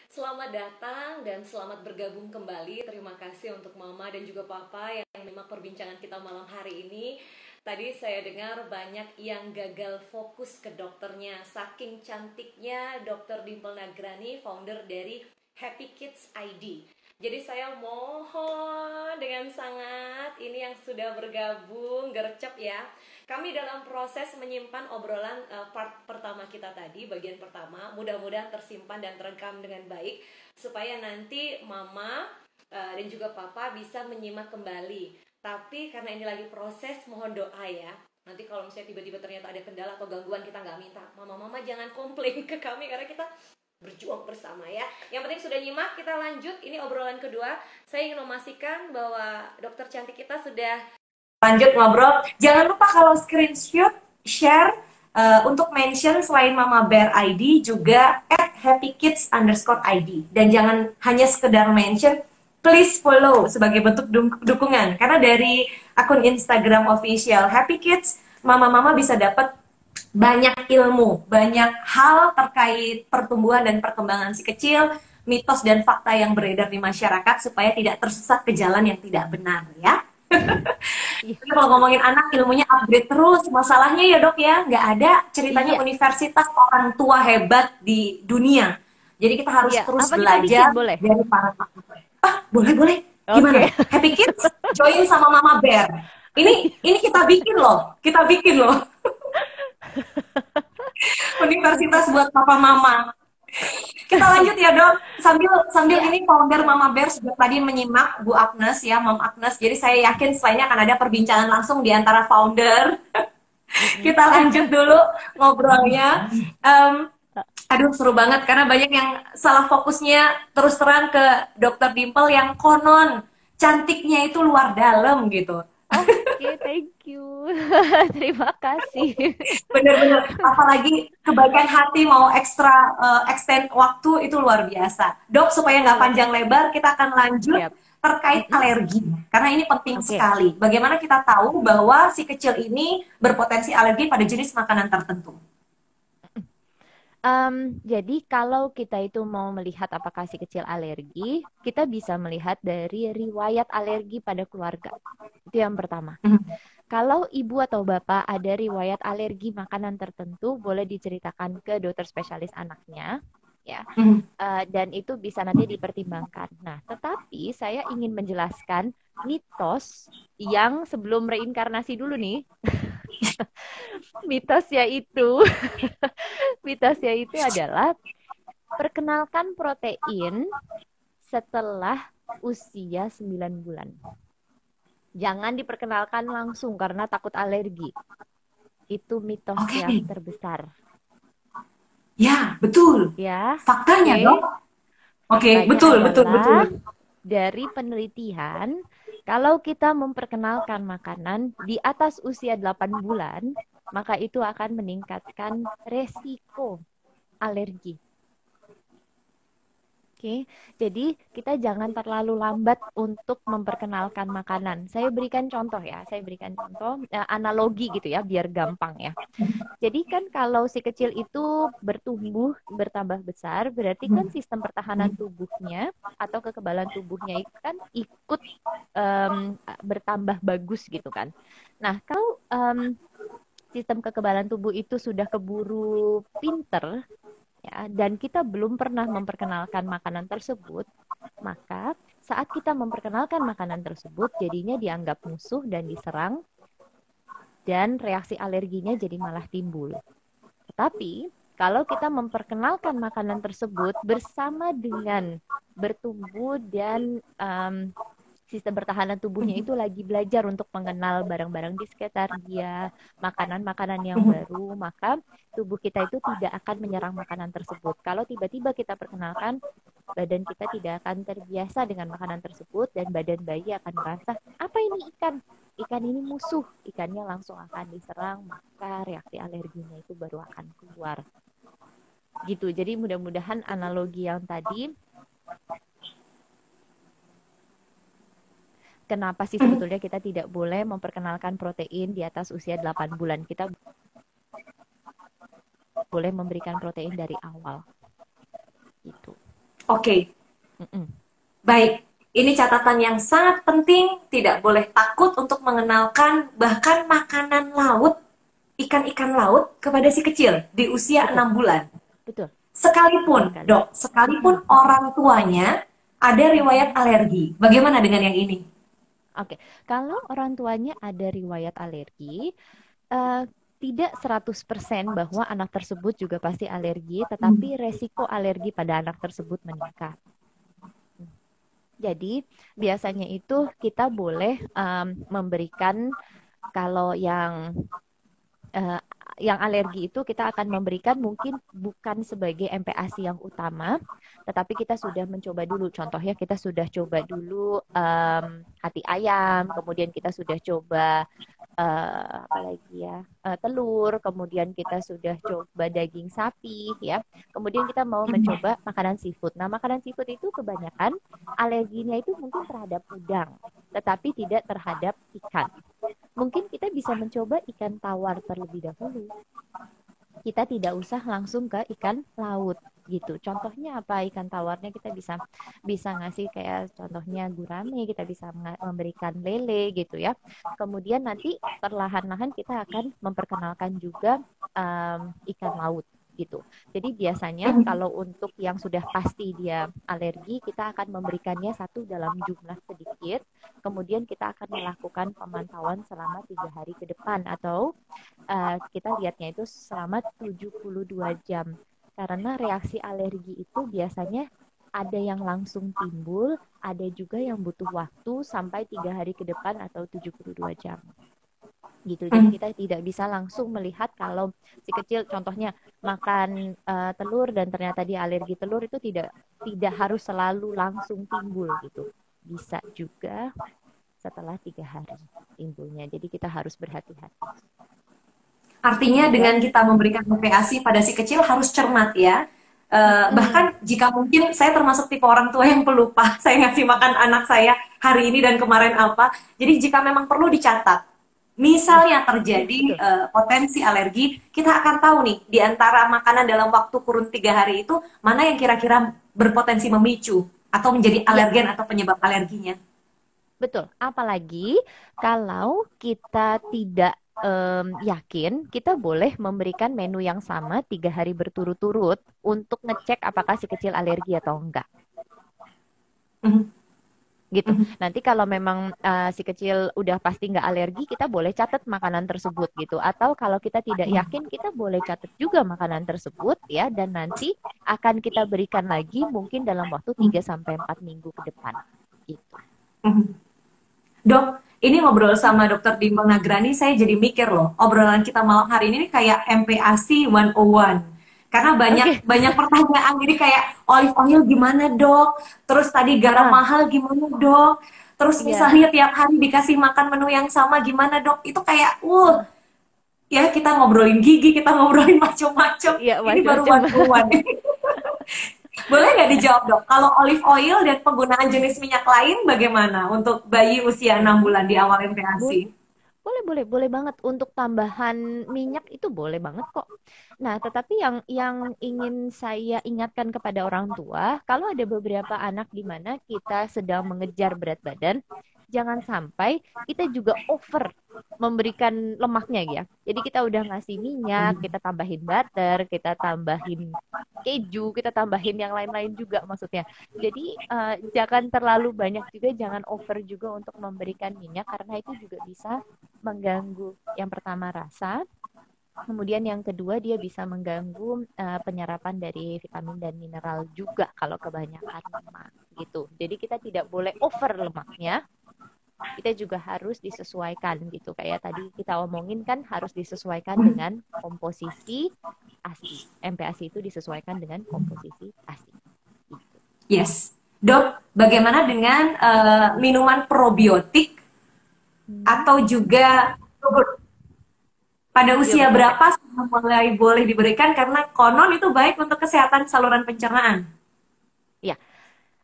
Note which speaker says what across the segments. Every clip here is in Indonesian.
Speaker 1: Selamat datang dan selamat bergabung kembali. Terima kasih untuk Mama dan juga Papa yang menyimak perbincangan kita malam hari ini. Tadi saya dengar banyak yang gagal fokus ke dokternya. Saking cantiknya Dr. Dimple Nagrani, founder dari Happy Kids ID. Jadi saya mohon dengan sangat, ini yang sudah bergabung, gercep ya. Kami dalam proses menyimpan obrolan part pertama kita tadi, bagian pertama, mudah-mudahan tersimpan dan terekam dengan baik supaya nanti Mama dan juga Papa bisa menyimak kembali. Tapi karena ini lagi proses, mohon doa ya. Nanti kalau misalnya tiba-tiba ternyata ada kendala atau gangguan, kita nggak minta Mama-mama jangan komplain ke kami karena kita berjuang bersama ya. Yang penting sudah nyimak, kita lanjut. Ini obrolan kedua. Saya ingin memastikan bahwa dokter cantik kita sudah lanjut ngobrol. Jangan lupa kalau screenshot, share untuk mention selain Mama Bear ID juga @happykids_id. Dan jangan hanya sekedar mention, please follow sebagai bentuk dukungan. Karena dari akun Instagram official Happy Kids, mama-mama bisa dapat banyak ilmu, banyak hal terkait pertumbuhan dan perkembangan si kecil, mitos dan fakta yang beredar di masyarakat supaya tidak tersesat ke jalan yang tidak benar ya. Jadi kalau ngomongin anak ilmunya upgrade terus, masalahnya ya dok ya nggak ada ceritanya universitas orang tua hebat di dunia. Jadi kita harus terus belajar
Speaker 2: boleh?
Speaker 1: dari para pakar. Boleh. Gimana? Happy Kids join sama Mama Bear. Ini kita bikin loh. Universitas buat papa mama. Kita lanjut ya dok. Sambil ini founder Mama Bear sudah tadi menyimak Bu Agnes ya, Mom Agnes. Jadi saya yakin setelah ini akan ada perbincangan langsung di antara founder. Kita lanjut dulu ngobrolnya. Aduh seru banget karena banyak yang salah fokusnya terus terang ke Dokter Dimple yang konon cantiknya itu luar dalam gitu.
Speaker 2: Oke, thank you. Terima kasih.
Speaker 1: Bener-bener, apalagi kebaikan hati mau ekstra extend waktu itu luar biasa. Dok, supaya nggak panjang lebar, kita akan lanjut terkait alergi. Karena ini penting sekali. Bagaimana kita tahu bahwa si kecil ini berpotensi alergi pada jenis makanan tertentu?
Speaker 2: Jadi kalau kita itu mau melihat apakah si kecil alergi, kita bisa melihat dari riwayat alergi pada keluarga. Itu yang pertama. Kalau ibu atau bapak ada riwayat alergi makanan tertentu, boleh diceritakan ke dokter spesialis anaknya, ya. Dan itu bisa nanti dipertimbangkan. Nah, tetapi saya ingin menjelaskan mitos yang sebelum reinkarnasi dulu nih. mitosnya itu adalah perkenalkan protein setelah usia 9 bulan. Jangan diperkenalkan langsung karena takut alergi. Itu mitos yang terbesar.
Speaker 1: Ya, betul.
Speaker 2: Ya.
Speaker 1: Faktanya, dok. Oke, betul.
Speaker 2: Dari penelitian, kalau kita memperkenalkan makanan di atas usia 8 bulan, maka itu akan meningkatkan resiko alergi. Oke, jadi kita jangan terlalu lambat untuk memperkenalkan makanan. Saya berikan contoh analogi gitu ya, biar gampang ya. Jadi kan kalau si kecil itu bertambah besar, berarti kan sistem pertahanan tubuhnya atau kekebalan tubuhnya itu kan ikut bertambah bagus gitu kan. Nah, kalau sistem kekebalan tubuh itu sudah keburu pinter, ya, dan kita belum pernah memperkenalkan makanan tersebut, maka saat kita memperkenalkan makanan tersebut, jadinya dianggap musuh dan diserang, dan reaksi alerginya jadi malah timbul. Tetapi, kalau kita memperkenalkan makanan tersebut bersama dengan bertumbuh dan sistem pertahanan tubuhnya itu lagi belajar untuk mengenal barang-barang di sekitar dia, makanan-makanan yang baru, maka tubuh kita itu tidak akan menyerang makanan tersebut. Kalau tiba-tiba kita perkenalkan, badan kita tidak akan terbiasa dengan makanan tersebut dan badan bayi akan merasa, apa ini ikan? Ikan ini musuh, ikannya langsung akan diserang, maka reaksi alerginya itu baru akan keluar. Gitu, jadi mudah-mudahan analogi yang tadi kenapa sih sebetulnya kita tidak boleh memperkenalkan protein di atas usia 8 bulan? Kita boleh memberikan protein dari awal. Gitu.
Speaker 1: Oke,
Speaker 2: Mm-mm.
Speaker 1: baik. Ini catatan yang sangat penting, tidak boleh takut untuk mengenalkan bahkan makanan laut, ikan-ikan laut kepada si kecil di usia
Speaker 2: Betul,
Speaker 1: 6 bulan.
Speaker 2: betul, betul
Speaker 1: Sekalipun,
Speaker 2: sekali.
Speaker 1: Dok,
Speaker 2: Mm-mm.
Speaker 1: sekalipun orang tuanya ada riwayat
Speaker 2: Mm-mm.
Speaker 1: alergi. Bagaimana dengan yang ini?
Speaker 2: Oke, kalau orang tuanya ada riwayat alergi, eh, tidak 100% bahwa anak tersebut juga pasti alergi, tetapi resiko alergi pada anak tersebut meningkat. Jadi, biasanya itu kita boleh memberikan kalau eh, yang alergi itu kita akan memberikan mungkin bukan sebagai MPASI yang utama, tetapi kita sudah mencoba dulu. Contohnya kita sudah coba dulu hati ayam, kemudian kita sudah coba apa lagi ya, telur, kemudian kita sudah coba daging sapi, ya. Kemudian kita mau mencoba makanan seafood. Nah, makanan seafood itu kebanyakan alerginya itu mungkin terhadap udang, tetapi tidak terhadap ikan. Mungkin kita bisa mencoba ikan tawar terlebih dahulu. Kita tidak usah langsung ke ikan laut gitu. Contohnya apa? Ikan tawarnya kita bisa bisa ngasih kayak contohnya gurame, kita bisa memberikan lele gitu ya. Kemudian nanti perlahan-lahan kita akan memperkenalkan juga ikan laut gitu. Jadi biasanya kalau untuk yang sudah pasti dia alergi, kita akan memberikannya satu dalam jumlah sedikit. Kemudian kita akan melakukan pemantauan selama 3 hari ke depan atau kita lihatnya itu selama 72 jam. Karena reaksi alergi itu biasanya ada yang langsung timbul, ada juga yang butuh waktu sampai 3 hari ke depan atau 72 jam. Gitu. Jadi kita tidak bisa langsung melihat kalau si kecil contohnya makan telur dan ternyata dia alergi telur, itu tidak harus selalu langsung timbul gitu. Bisa juga setelah 3 hari timbulnya. Jadi kita harus berhati-hati.
Speaker 1: Artinya dengan kita memberikan MPASI pada si kecil harus cermat ya. Bahkan jika mungkin saya termasuk tipe orang tua yang pelupa, saya ngasih makan anak saya hari ini dan kemarin apa. Jadi jika memang perlu dicatat, misalnya terjadi potensi alergi, kita akan tahu nih di antara makanan dalam waktu kurun 3 hari itu mana yang kira-kira berpotensi memicu atau menjadi alergen atau penyebab alerginya.
Speaker 2: Betul. Apalagi kalau kita tidak yakin, kita boleh memberikan menu yang sama 3 hari berturut-turut untuk ngecek apakah si kecil alergi atau enggak. Gitu. Nanti kalau memang si kecil udah pasti nggak alergi, kita boleh catat makanan tersebut gitu. Atau kalau kita tidak yakin, kita boleh catat juga makanan tersebut ya, dan nanti akan kita berikan lagi mungkin dalam waktu 3-4 minggu ke depan. Gitu.
Speaker 1: Dok, ini ngobrol sama Dokter Dimbang Nagrani, saya jadi mikir loh, obrolan kita malam hari ini kayak MPASI 101. Karena banyak pertanyaan, jadi kayak olive oil gimana dok? Terus tadi garam mahal gimana dok? Terus misalnya tiap hari dikasih makan menu yang sama gimana dok? Itu kayak, ya kita ngobrolin gigi, kita ngobrolin macam-macam. Ini baru 101. Boleh nggak dijawab dok, kalau olive oil dan penggunaan jenis minyak lain bagaimana untuk bayi usia 6 bulan di awal MPASI?
Speaker 2: Boleh banget. Untuk tambahan minyak itu boleh banget kok. Nah, tetapi yang ingin saya ingatkan kepada orang tua, kalau ada beberapa anak di mana kita sedang mengejar berat badan, jangan sampai kita juga over memberikan lemaknya ya. Jadi kita udah ngasih minyak, kita tambahin butter, kita tambahin keju, kita tambahin yang lain-lain juga maksudnya. Jadi jangan terlalu banyak juga, jangan over juga untuk memberikan minyak karena itu juga bisa mengganggu yang pertama rasa, kemudian yang kedua dia bisa mengganggu penyerapan dari vitamin dan mineral juga kalau kebanyakan lemak gitu. Jadi kita tidak boleh over lemaknya. Kita juga harus disesuaikan gitu. Kayak tadi kita omongin kan harus disesuaikan dengan komposisi ASI. MPASI itu disesuaikan dengan komposisi ASI. Gitu.
Speaker 1: Yes. Dok, bagaimana dengan minuman probiotik atau juga yogurt? Pada usia berapa mulai boleh diberikan karena konon itu baik untuk kesehatan saluran pencernaan?
Speaker 2: Ya,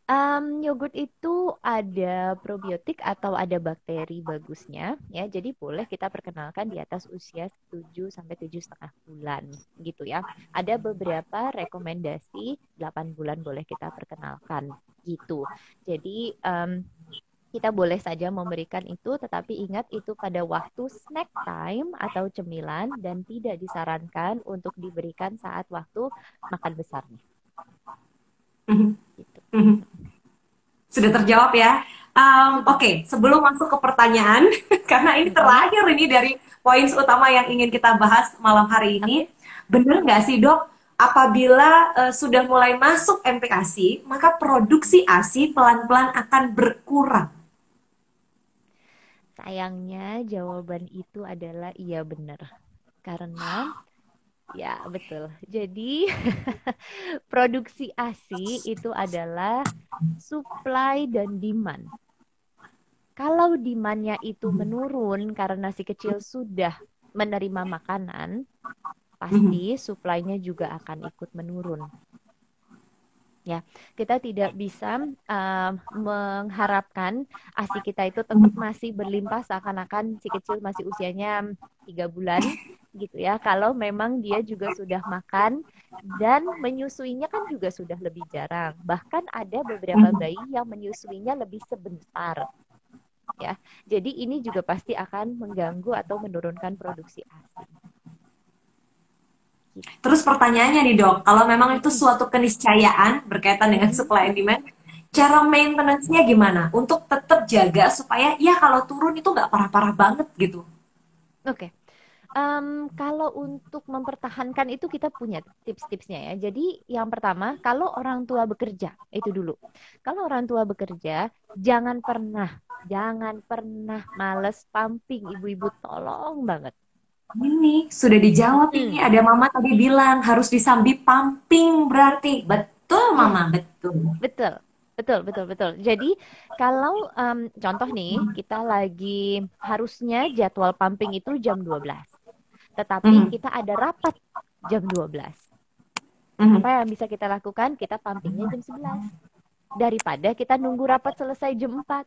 Speaker 2: Yogurt itu ada probiotik atau ada bakteri bagusnya ya. Jadi boleh kita perkenalkan di atas usia 7 sampai 7,5 bulan gitu ya. Ada beberapa rekomendasi 8 bulan boleh kita perkenalkan gitu. Jadi kita boleh saja memberikan itu, tetapi ingat itu pada waktu snack time atau cemilan dan tidak disarankan untuk diberikan saat waktu makan besarnya.
Speaker 3: Mhm.
Speaker 2: Gitu.
Speaker 3: Mhm. Sudah terjawab ya. Oke, sebelum masuk ke pertanyaan, karena ini terakhir ini dari poin utama yang ingin kita bahas malam hari ini, benar nggak sih dok, apabila sudah mulai masuk MPASI, maka produksi ASI pelan-pelan akan berkurang?
Speaker 2: Sayangnya jawaban itu adalah iya benar. Karena ya betul. Jadi produksi ASI itu adalah supply dan demand. Kalau demand-nya itu menurun karena si kecil sudah menerima makanan, pasti supply-nya juga akan ikut menurun. Ya, kita tidak bisa mengharapkan ASI kita itu tetap masih berlimpah seakan-akan si kecil masih usianya 3 bulan gitu ya. Kalau memang dia juga sudah makan dan menyusuinya kan juga sudah lebih jarang. Bahkan ada beberapa bayi yang menyusuinya lebih sebentar. Ya, jadi ini juga pasti akan mengganggu atau menurunkan produksi ASI.
Speaker 3: Terus pertanyaannya nih dok, kalau memang itu suatu keniscayaan berkaitan dengan supply and demand, cara maintenance-nya gimana? Untuk tetap jaga supaya ya kalau turun itu nggak parah-parah banget gitu.
Speaker 2: Oke. Kalau untuk mempertahankan itu kita punya tips-tipsnya ya. Jadi yang pertama, kalau orang tua bekerja, itu dulu. Kalau orang tua bekerja, jangan pernah males pumping, ibu-ibu, tolong banget.
Speaker 3: Ini sudah dijawab ini, ada mama tadi bilang harus disambi pumping berarti. Betul mama, betul.
Speaker 2: Betul. Jadi kalau contoh nih, kita lagi harusnya jadwal pumping itu jam 12. Tetapi kita ada rapat jam 12. Apa yang bisa kita lakukan? Kita pumpingnya jam 11. Daripada kita nunggu rapat selesai jam 4.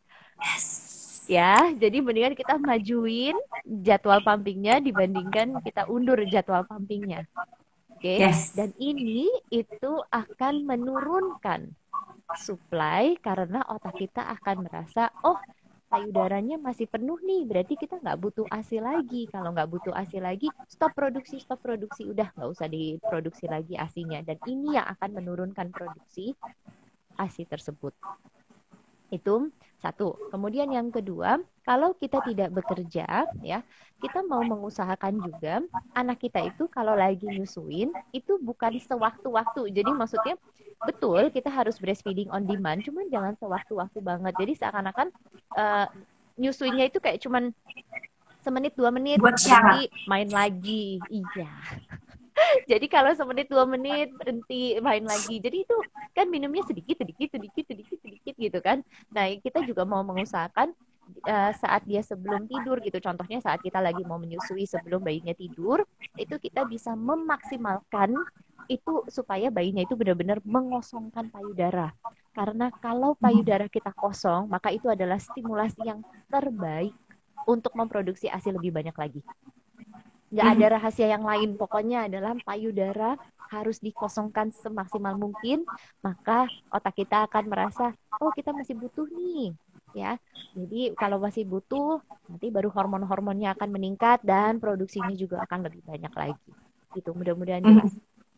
Speaker 2: Ya, jadi mendingan kita majuin jadwal pumpingnya dibandingkan kita undur jadwal pumpingnya. Oke. Dan ini itu akan menurunkan supply karena otak kita akan merasa, oh payudaranya masih penuh nih, berarti kita nggak butuh ASI lagi. Kalau nggak butuh ASI lagi, stop produksi, udah nggak usah diproduksi lagi ASInya. Dan ini yang akan menurunkan produksi ASI tersebut. Itu satu. Kemudian yang kedua, kalau kita tidak bekerja, ya, kita mau mengusahakan juga anak kita itu kalau lagi nyusuin itu bukan sewaktu-waktu. Jadi maksudnya betul kita harus breastfeeding on demand, cuman jangan sewaktu-waktu banget. Jadi seakan-akan nyusuinnya itu kayak cuman semenit 2 menit berhenti main lagi. Iya. Jadi kalau semenit 2 menit berhenti main lagi. Jadi itu kan minumnya sedikit gitu kan. Nah, kita juga mau mengusahakan saat dia sebelum tidur gitu. Contohnya saat kita lagi mau menyusui sebelum bayinya tidur, itu kita bisa memaksimalkan itu supaya bayinya itu benar-benar mengosongkan payudara. Karena kalau payudara kita kosong, maka itu adalah stimulasi yang terbaik untuk memproduksi ASI lebih banyak lagi. Nggak ada rahasia yang lain, pokoknya adalah payudara harus dikosongkan semaksimal mungkin, maka otak kita akan merasa, oh kita masih butuh nih, ya. Jadi kalau masih butuh, nanti baru hormon-hormonnya akan meningkat dan produksinya juga akan lebih banyak lagi. Gitu, mudah-mudahan jelas.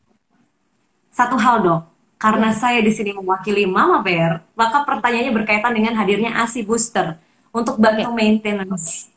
Speaker 3: Satu hal dok, karena saya di sini mewakili Mama Bear, maka pertanyaannya berkaitan dengan hadirnya ASI booster untuk bantu maintenance.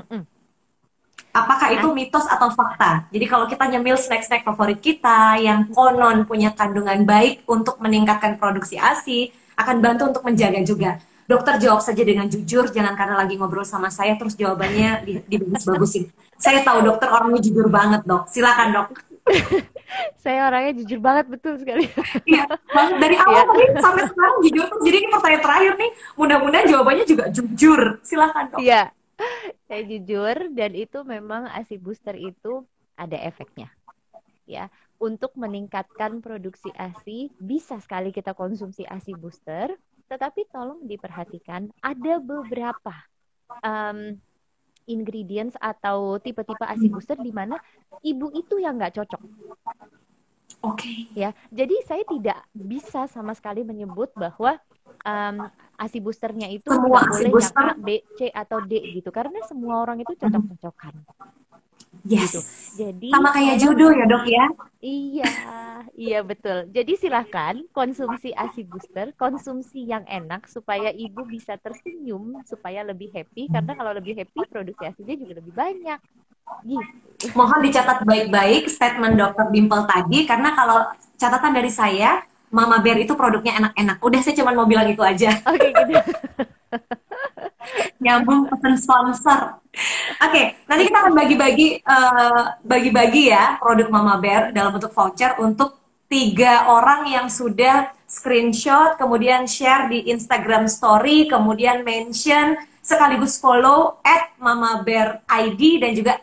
Speaker 3: Apakah itu mitos atau fakta? Jadi kalau kita nyemil snack-snack favorit kita yang konon punya kandungan baik untuk meningkatkan produksi ASI, akan bantu untuk menjaga juga. Dokter jawab saja dengan jujur, jangan karena lagi ngobrol sama saya terus jawabannya dibagus-bagusin. Saya tahu dokter orangnya jujur banget dok. Silakan dok.
Speaker 2: Saya orangnya jujur banget, betul sekali.
Speaker 3: Iya, dari awal tadi sampai sekarang jujur. Jadi ini pertanyaan terakhir nih. Mudah-mudahan jawabannya juga jujur. Silakan dok.
Speaker 2: Iya, saya jujur dan itu memang ASI booster itu ada efeknya. Ya, untuk meningkatkan produksi ASI, bisa sekali kita konsumsi ASI booster, tetapi tolong diperhatikan ada beberapa ingredients atau tipe-tipe ASI booster di mana ibu itu yang nggak cocok.
Speaker 3: Oke.
Speaker 2: Ya, jadi saya tidak bisa sama sekali menyebut bahwa ASI boosternya itu
Speaker 3: Semua
Speaker 2: nggak
Speaker 3: ASI
Speaker 2: boleh yang
Speaker 3: booster.
Speaker 2: A, B, C atau D gitu, karena semua orang itu cocok-cocokan.
Speaker 3: Yes.
Speaker 2: Gitu. Jadi
Speaker 3: Sama kayak
Speaker 2: tolong,
Speaker 3: jodoh ya dok ya.
Speaker 2: iya betul. Jadi silakan konsumsi ASI booster, konsumsi yang enak supaya ibu bisa tersenyum, supaya lebih happy. Karena kalau lebih happy, produksi ASI-nya juga lebih banyak. Gitu.
Speaker 3: Mohon dicatat baik-baik statement Dokter Dimple tadi, karena kalau catatan dari saya, Mama Bear itu produknya enak-enak. Udah, saya cuma mau bilang itu aja.
Speaker 2: Oke, gitu.
Speaker 3: Nyambung pesan sponsor. Oke, nanti kita akan bagi-bagi ya produk Mama Bear dalam bentuk voucher untuk 3 orang yang sudah screenshot, kemudian share di Instagram Story, kemudian mention sekaligus follow @mamabear_id dan juga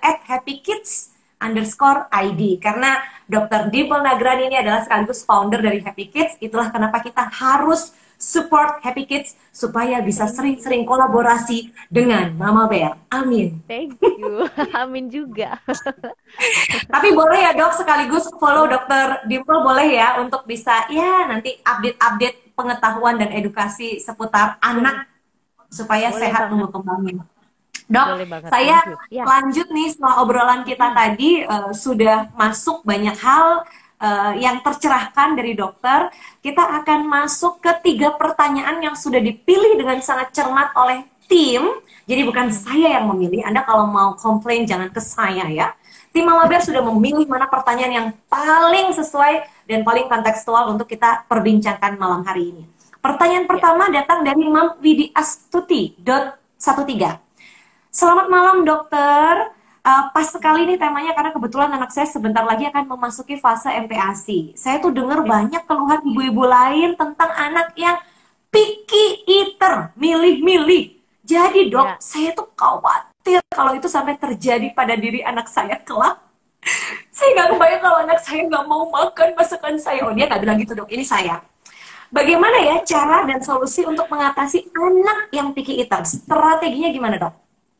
Speaker 3: @happykids_id. Karena Dr. Dimple Nagrani ini adalah sekaligus founder dari Happy Kids. Itulah kenapa kita harus support Happy Kids supaya bisa sering-sering kolaborasi dengan Mama Bear. Amin.
Speaker 2: Thank you. Amin juga.
Speaker 3: Tapi boleh ya dok, sekaligus follow Dr. Dimple boleh ya, untuk bisa ya nanti update-update pengetahuan dan edukasi seputar anak supaya
Speaker 2: Boleh
Speaker 3: sehat
Speaker 2: banget.
Speaker 3: tumbuh kembangnya. Dok,
Speaker 2: Boleh banget,
Speaker 3: saya
Speaker 2: thank you. Ya.
Speaker 3: lanjut nih setelah obrolan kita tadi, sudah masuk banyak hal yang tercerahkan dari dokter. Kita akan masuk ke 3 pertanyaan yang sudah dipilih dengan sangat cermat oleh tim. Jadi bukan saya yang memilih. Anda kalau mau komplain jangan ke saya ya. Tim Mama Bear sudah memilih mana pertanyaan yang paling sesuai dan paling kontekstual untuk kita perbincangkan malam hari ini. Pertanyaan pertama datang dari Mam Widi Astuti .13. Selamat malam dokter. Pas sekali nih temanya karena kebetulan anak saya sebentar lagi akan memasuki fase MPASI. Saya tuh dengar banyak keluhan ibu-ibu lain tentang anak yang picky eater, milih-milih. Jadi dok, saya tuh khawatir kalau itu sampai terjadi pada diri anak saya kelak. Saya nggak kebayang kalau anak saya nggak mau makan masakan saya. Oh, dia nggak bilang gitu dok, ini saya. Bagaimana ya cara dan solusi untuk mengatasi anak yang picky eater? Strateginya gimana dok?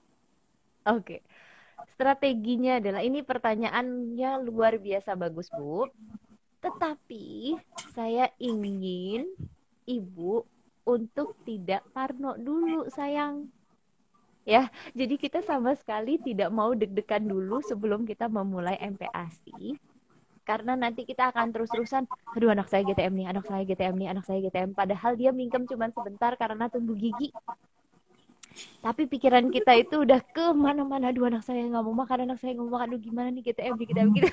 Speaker 2: Oke. Strateginya adalah, ini pertanyaannya luar biasa bagus, Bu. Tetapi saya ingin ibu untuk tidak parno dulu, sayang. Ya, jadi kita sama sekali tidak mau deg-degan dulu sebelum kita memulai MPASI. Karena nanti kita akan terus-terusan, aduh anak saya GTM nih, anak saya GTM nih, anak saya GTM. Padahal dia mingkem cuma sebentar karena tumbuh gigi. Tapi pikiran kita itu udah ke mana-mana. Aduh anak saya nggak mau makan, anak saya nggak mau makan. Aduh gimana nih GTM gitu.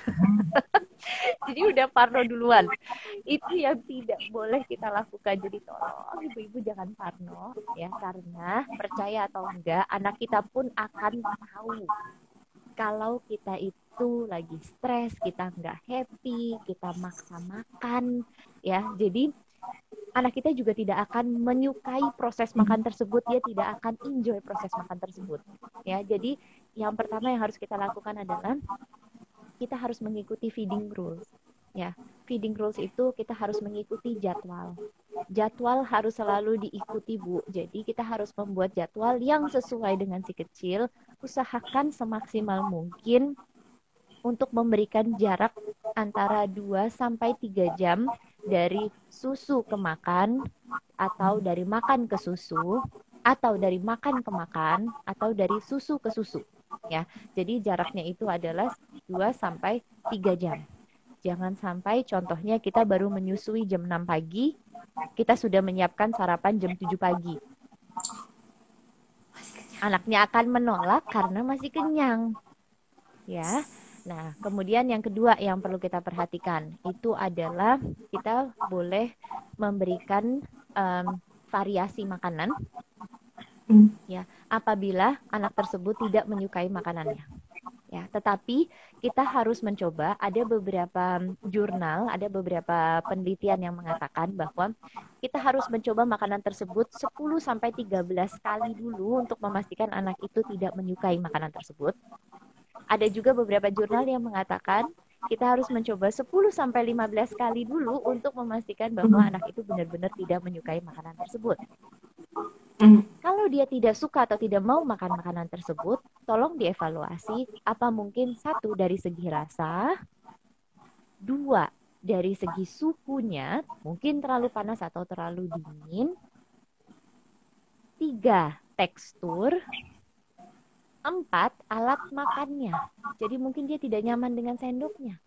Speaker 2: Jadi udah parno duluan. Itu yang tidak boleh kita lakukan. Jadi tolong ibu-ibu jangan parno ya, karena percaya atau enggak, anak kita pun akan tahu kalau kita itu lagi stres, kita nggak happy, kita maksa makan ya. Jadi anak kita juga tidak akan menyukai proses makan tersebut, dia tidak akan enjoy proses makan tersebut. Ya, jadi yang pertama yang harus kita lakukan adalah kita harus mengikuti feeding rules. Ya, feeding rules itu kita harus mengikuti jadwal. Jadwal harus selalu diikuti, Bu. Jadi kita harus membuat jadwal yang sesuai dengan si kecil. Usahakan semaksimal mungkin untuk memberikan jarak antara 2 sampai 3 jam dari susu ke makan, atau dari makan ke susu, atau dari makan ke makan, atau dari susu ke susu. Ya, jadi jaraknya itu adalah 2 sampai 3 jam. Jangan sampai contohnya kita baru menyusui jam 6 pagi, kita sudah menyiapkan sarapan jam 7 pagi. Anaknya akan menolak karena masih kenyang. Ya. Nah, kemudian yang kedua yang perlu kita perhatikan itu adalah kita boleh memberikan variasi makanan, ya, apabila anak tersebut tidak menyukai makanannya. Ya, tetapi kita harus mencoba. Ada beberapa jurnal, ada beberapa penelitian yang mengatakan bahwa kita harus mencoba makanan tersebut 10-13 kali dulu untuk memastikan anak itu tidak menyukai makanan tersebut. Ada juga beberapa jurnal yang mengatakan kita harus mencoba 10-15 kali dulu untuk memastikan bahwa anak itu benar-benar tidak menyukai makanan tersebut. Kalau dia tidak suka atau tidak mau makan makanan tersebut, tolong dievaluasi apa mungkin satu dari segi rasa, dua dari segi suhunya, mungkin terlalu panas atau terlalu dingin, tiga tekstur, empat alat makannya. Jadi mungkin dia tidak nyaman dengan sendoknya.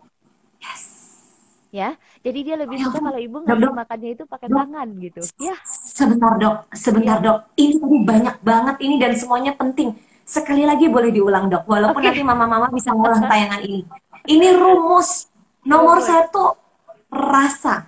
Speaker 2: Ya, jadi dia lebih suka kalau ibu ngasih makannya itu pakai tangan gitu. Ya.
Speaker 3: Sebentar dok. Ini tadi banyak banget ini dan semuanya penting. Sekali lagi boleh diulang dok, walaupun nanti mama-mama bisa ngulang tayangan ini. Ini rumus nomor 1 rasa,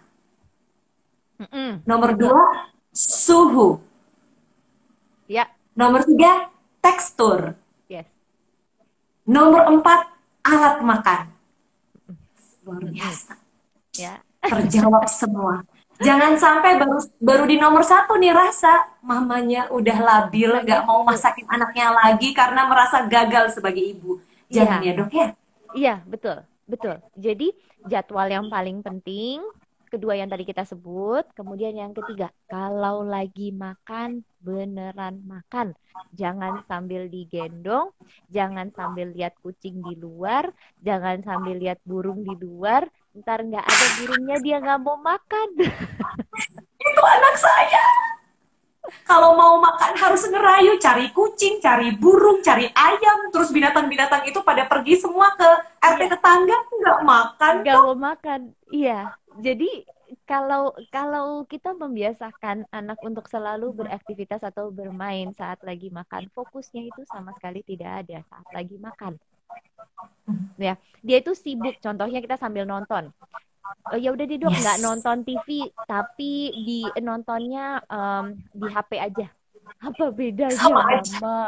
Speaker 3: nomor 2 suhu,
Speaker 2: ya,
Speaker 3: nomor 3 tekstur,
Speaker 2: yes,
Speaker 3: nomor 4 alat makan. Luar biasa.
Speaker 2: Ya.
Speaker 3: Terjawab semua. Jangan sampai baru di nomor 1 nih rasa, mamanya udah labil, nggak mau masakin anaknya lagi karena merasa gagal sebagai ibu. Jangan ya dok ya?
Speaker 2: Iya, betul. Jadi jadwal yang paling penting, kedua yang tadi kita sebut, kemudian yang ketiga, kalau lagi makan, beneran makan. Jangan sambil digendong, jangan sambil lihat kucing di luar, jangan sambil lihat burung di luar, ntar nggak ada burungnya dia nggak mau makan.
Speaker 3: Itu anak saya. Kalau mau makan harus ngerayu, cari kucing, cari burung, cari ayam, terus binatang-binatang itu pada pergi semua ke RT tetangga, nggak makan.
Speaker 2: Nggak mau makan, iya. Jadi kalau kita membiasakan anak untuk selalu beraktivitas atau bermain saat lagi makan, fokusnya itu sama sekali tidak ada saat lagi makan. Ya, dia itu sibuk. Contohnya kita sambil nonton. Ya udah deh dok, nggak nonton TV, tapi di nontonnya di HP aja. Apa bedanya mama?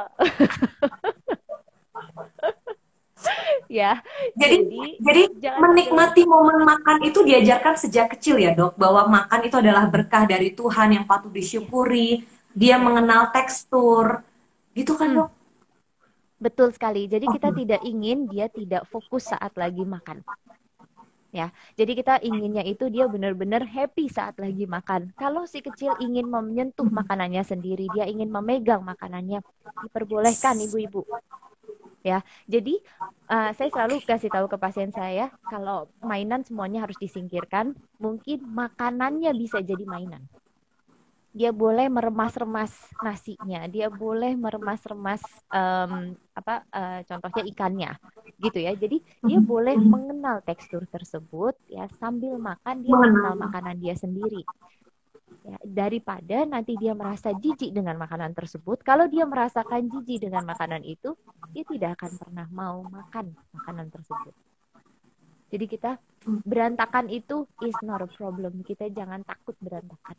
Speaker 2: Ya,
Speaker 3: jadi menikmati momen makan itu diajarkan sejak kecil ya dok, bahwa makan itu adalah berkah dari Tuhan yang patut disyukuri. Dia mengenal tekstur, gitu kan dok?
Speaker 2: Betul sekali. Jadi kita tidak ingin dia tidak fokus saat lagi makan. Ya, jadi kita inginnya itu dia benar-benar happy saat lagi makan. Kalau si kecil ingin menyentuh makanannya sendiri, dia ingin memegang makanannya, diperbolehkan ibu-ibu. Ya, jadi saya selalu kasih tahu ke pasien saya, kalau mainan semuanya harus disingkirkan, mungkin makanannya bisa jadi mainan. Dia boleh meremas-remas nasinya, dia boleh meremas-remas contohnya ikannya, gitu ya. Jadi dia boleh mengenal tekstur tersebut, ya sambil makan dia mengenal makanan dia sendiri. Ya, daripada nanti dia merasa jijik dengan makanan tersebut, kalau dia merasakan jijik dengan makanan itu, dia tidak akan pernah mau makan makanan tersebut. Jadi kita berantakan itu is not a problem. Kita jangan takut berantakan.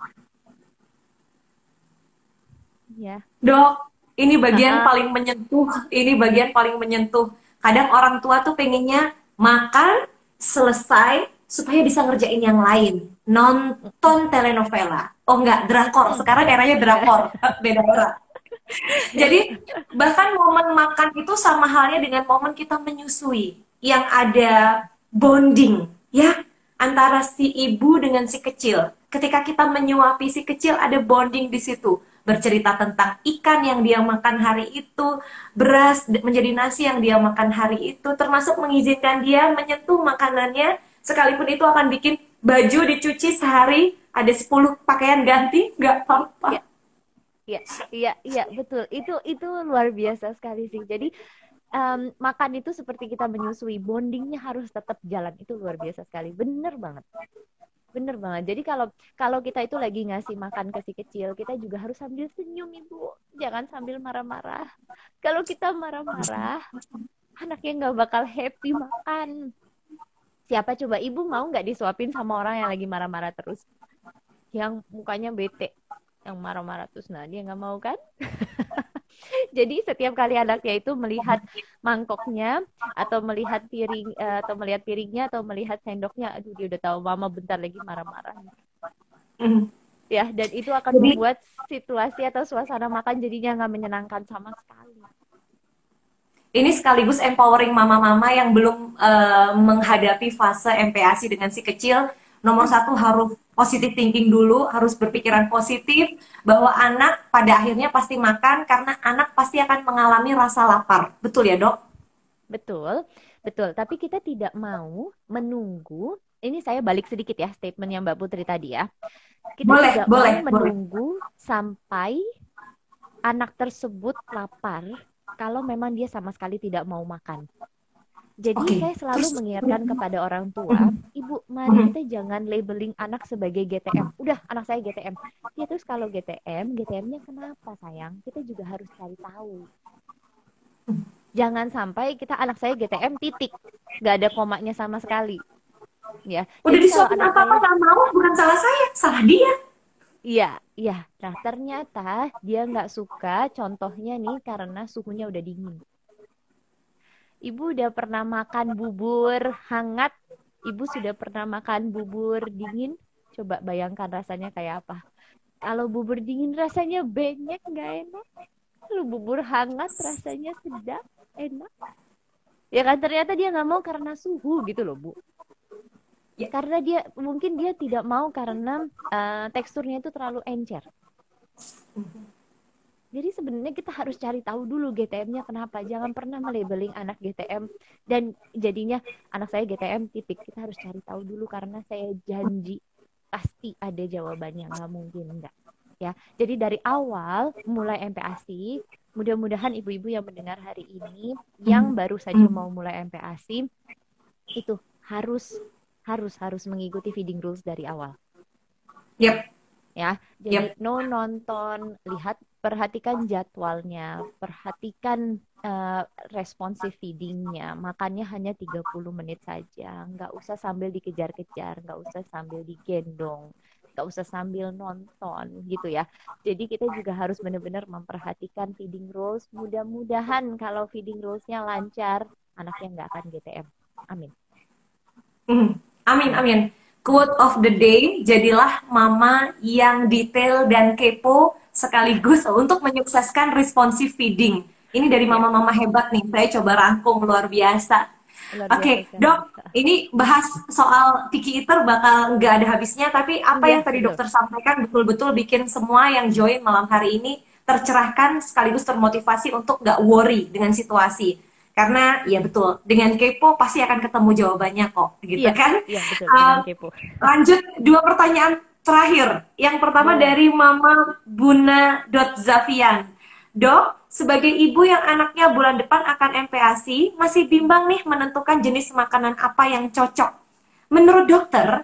Speaker 2: Ya.
Speaker 3: Dok, ini bagian paling menyentuh. Ini bagian paling menyentuh. Kadang orang tua tuh pengennya makan selesai supaya bisa ngerjain yang lain. Nonton telenovela. Oh enggak, drakor. Sekarang eranya drakor. Beda era. Jadi bahkan momen makan itu sama halnya dengan momen kita menyusui, yang ada bonding ya antara si ibu dengan si kecil. Ketika kita menyuapi si kecil, ada bonding di situ. Bercerita tentang ikan yang dia makan hari itu, beras menjadi nasi yang dia makan hari itu, termasuk mengizinkan dia menyentuh makanannya, sekalipun itu akan bikin baju dicuci sehari ada 10 pakaian ganti, nggak apa-apa.
Speaker 2: Iya, betul. Itu luar biasa sekali sih. Jadi makan itu seperti kita menyusui, bondingnya harus tetap jalan. Itu luar biasa sekali. Bener banget. Jadi kalau kita itu lagi ngasih makan ke si kecil, kita juga harus sambil senyum ibu. Jangan sambil marah-marah. Kalau kita marah-marah, anaknya nggak bakal happy makan. Siapa coba ibu mau nggak disuapin sama orang yang lagi marah-marah terus? Yang mukanya bete, yang marah-marah terus, nah dia nggak mau kan? Jadi setiap kali anaknya itu melihat mangkoknya atau melihat piring atau melihat piringnya atau melihat sendoknya, aduh dia udah tahu mama bentar lagi marah-marah. Ya, dan itu akan membuat situasi atau suasana makan jadinya nggak menyenangkan sama sekali.
Speaker 3: ini sekaligus empowering mama-mama yang belum menghadapi fase MPASI dengan si kecil. Nomor satu harus positive thinking dulu, harus berpikiran positif bahwa anak pada akhirnya pasti makan karena anak pasti akan mengalami rasa lapar. Betul ya, Dok?
Speaker 2: Betul, betul. Tapi kita tidak mau menunggu. Ini saya balik sedikit ya statement yang Mbak Putri tadi ya. Kita tidak mau menunggu sampai anak tersebut lapar kalau memang dia sama sekali tidak mau makan. Jadi saya selalu mengingatkan kepada orang tua, Ibu, mari kita jangan labeling anak sebagai GTM. Udah, anak saya GTM. Ya terus kalau GTM-nya kenapa sayang? Kita juga harus cari tahu. Jangan sampai kita anak saya GTM titik, nggak ada komanya sama sekali. Ya.
Speaker 3: Udah disuapin apa-apa nggak mau, bukan salah saya, salah dia.
Speaker 2: Iya, iya. Nah ternyata dia nggak suka, contohnya nih karena suhunya udah dingin. Ibu udah pernah makan bubur hangat? Ibu sudah pernah makan bubur dingin? Coba bayangkan rasanya kayak apa. Kalau bubur dingin rasanya benyek, nggak enak. Kalau bubur hangat rasanya sedap, enak. Ya kan ternyata dia nggak mau karena suhu gitu loh, Bu. Ya, karena mungkin dia tidak mau karena teksturnya itu terlalu encer. Jadi sebenarnya kita harus cari tahu dulu GTM-nya kenapa. Jangan pernah melabeling anak GTM dan jadinya anak saya GTM titik. Kita harus cari tahu dulu karena saya janji pasti ada jawabannya, nggak mungkin enggak. Ya, jadi dari awal mulai MPASI, mudah-mudahan ibu-ibu yang mendengar hari ini yang baru saja mau mulai MPASI itu harus mengikuti feeding rules dari awal.
Speaker 3: Yep.
Speaker 2: Ya, jadi no nonton, perhatikan jadwalnya, perhatikan responsif feedingnya, makannya hanya 30 menit saja, nggak usah sambil dikejar-kejar, nggak usah sambil digendong, nggak usah sambil nonton gitu ya. Jadi kita juga harus benar-benar memperhatikan feeding rules. Mudah-mudahan kalau feeding rules-nya lancar, anaknya nggak akan GTM. Amin.
Speaker 3: Amin, amin. Quote of the day, jadilah mama yang detail dan kepo sekaligus untuk menyukseskan responsive feeding. Ini dari mama-mama hebat nih, saya coba rangkum luar biasa. Oke, Dok, ini bahas soal picky eater bakal nggak ada habisnya, tapi apa yang tadi dokter sampaikan betul-betul bikin semua yang join malam hari ini tercerahkan sekaligus termotivasi untuk nggak worry dengan situasi. Karena ya betul, dengan kepo pasti akan ketemu jawabannya kok, gitu kan?
Speaker 2: Iya, betul, dengan kepo.
Speaker 3: Lanjut, 2 pertanyaan terakhir. Yang pertama dari Mama Buna.Zafian. Dok, sebagai ibu yang anaknya bulan depan akan MPASI, masih bimbang nih menentukan jenis makanan apa yang cocok. Menurut dokter,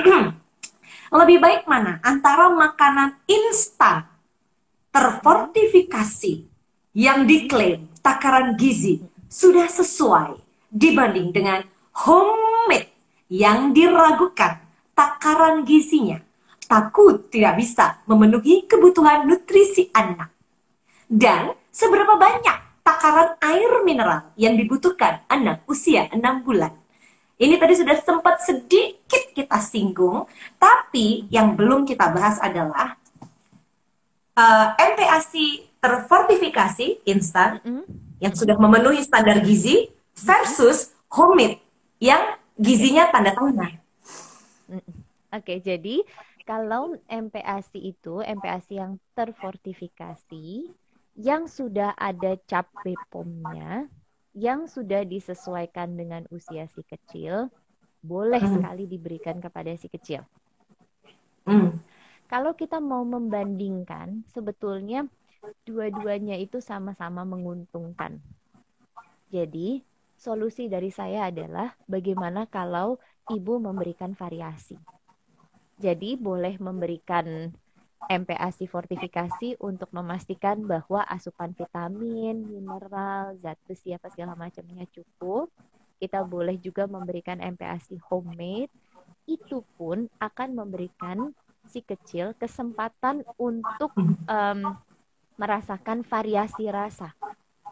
Speaker 3: lebih baik mana antara makanan instan, terfortifikasi, yang diklaim takaran gizi, sudah sesuai dibanding dengan homemade yang diragukan takaran gizinya, takut tidak bisa memenuhi kebutuhan nutrisi anak. Dan seberapa banyak takaran air mineral yang dibutuhkan anak usia 6 bulan. Ini tadi sudah sempat sedikit kita singgung, tapi yang belum kita bahas adalah MPASI terfortifikasi instan yang sudah memenuhi standar gizi versus homemade yang gizinya tanda tanya.
Speaker 2: Oke, jadi kalau MPASI itu MPASI yang terfortifikasi, yang sudah ada cap BPOM-nya, yang sudah disesuaikan dengan usia si kecil, boleh sekali diberikan kepada si kecil. Kalau kita mau membandingkan, sebetulnya dua-duanya itu sama-sama menguntungkan. Jadi, solusi dari saya adalah bagaimana kalau ibu memberikan variasi. Jadi, boleh memberikan MPASI fortifikasi untuk memastikan bahwa asupan vitamin, mineral, zat besi apa segala macamnya cukup. Kita boleh juga memberikan MPASI homemade. Itu pun akan memberikan si kecil kesempatan untuk merasakan variasi rasa.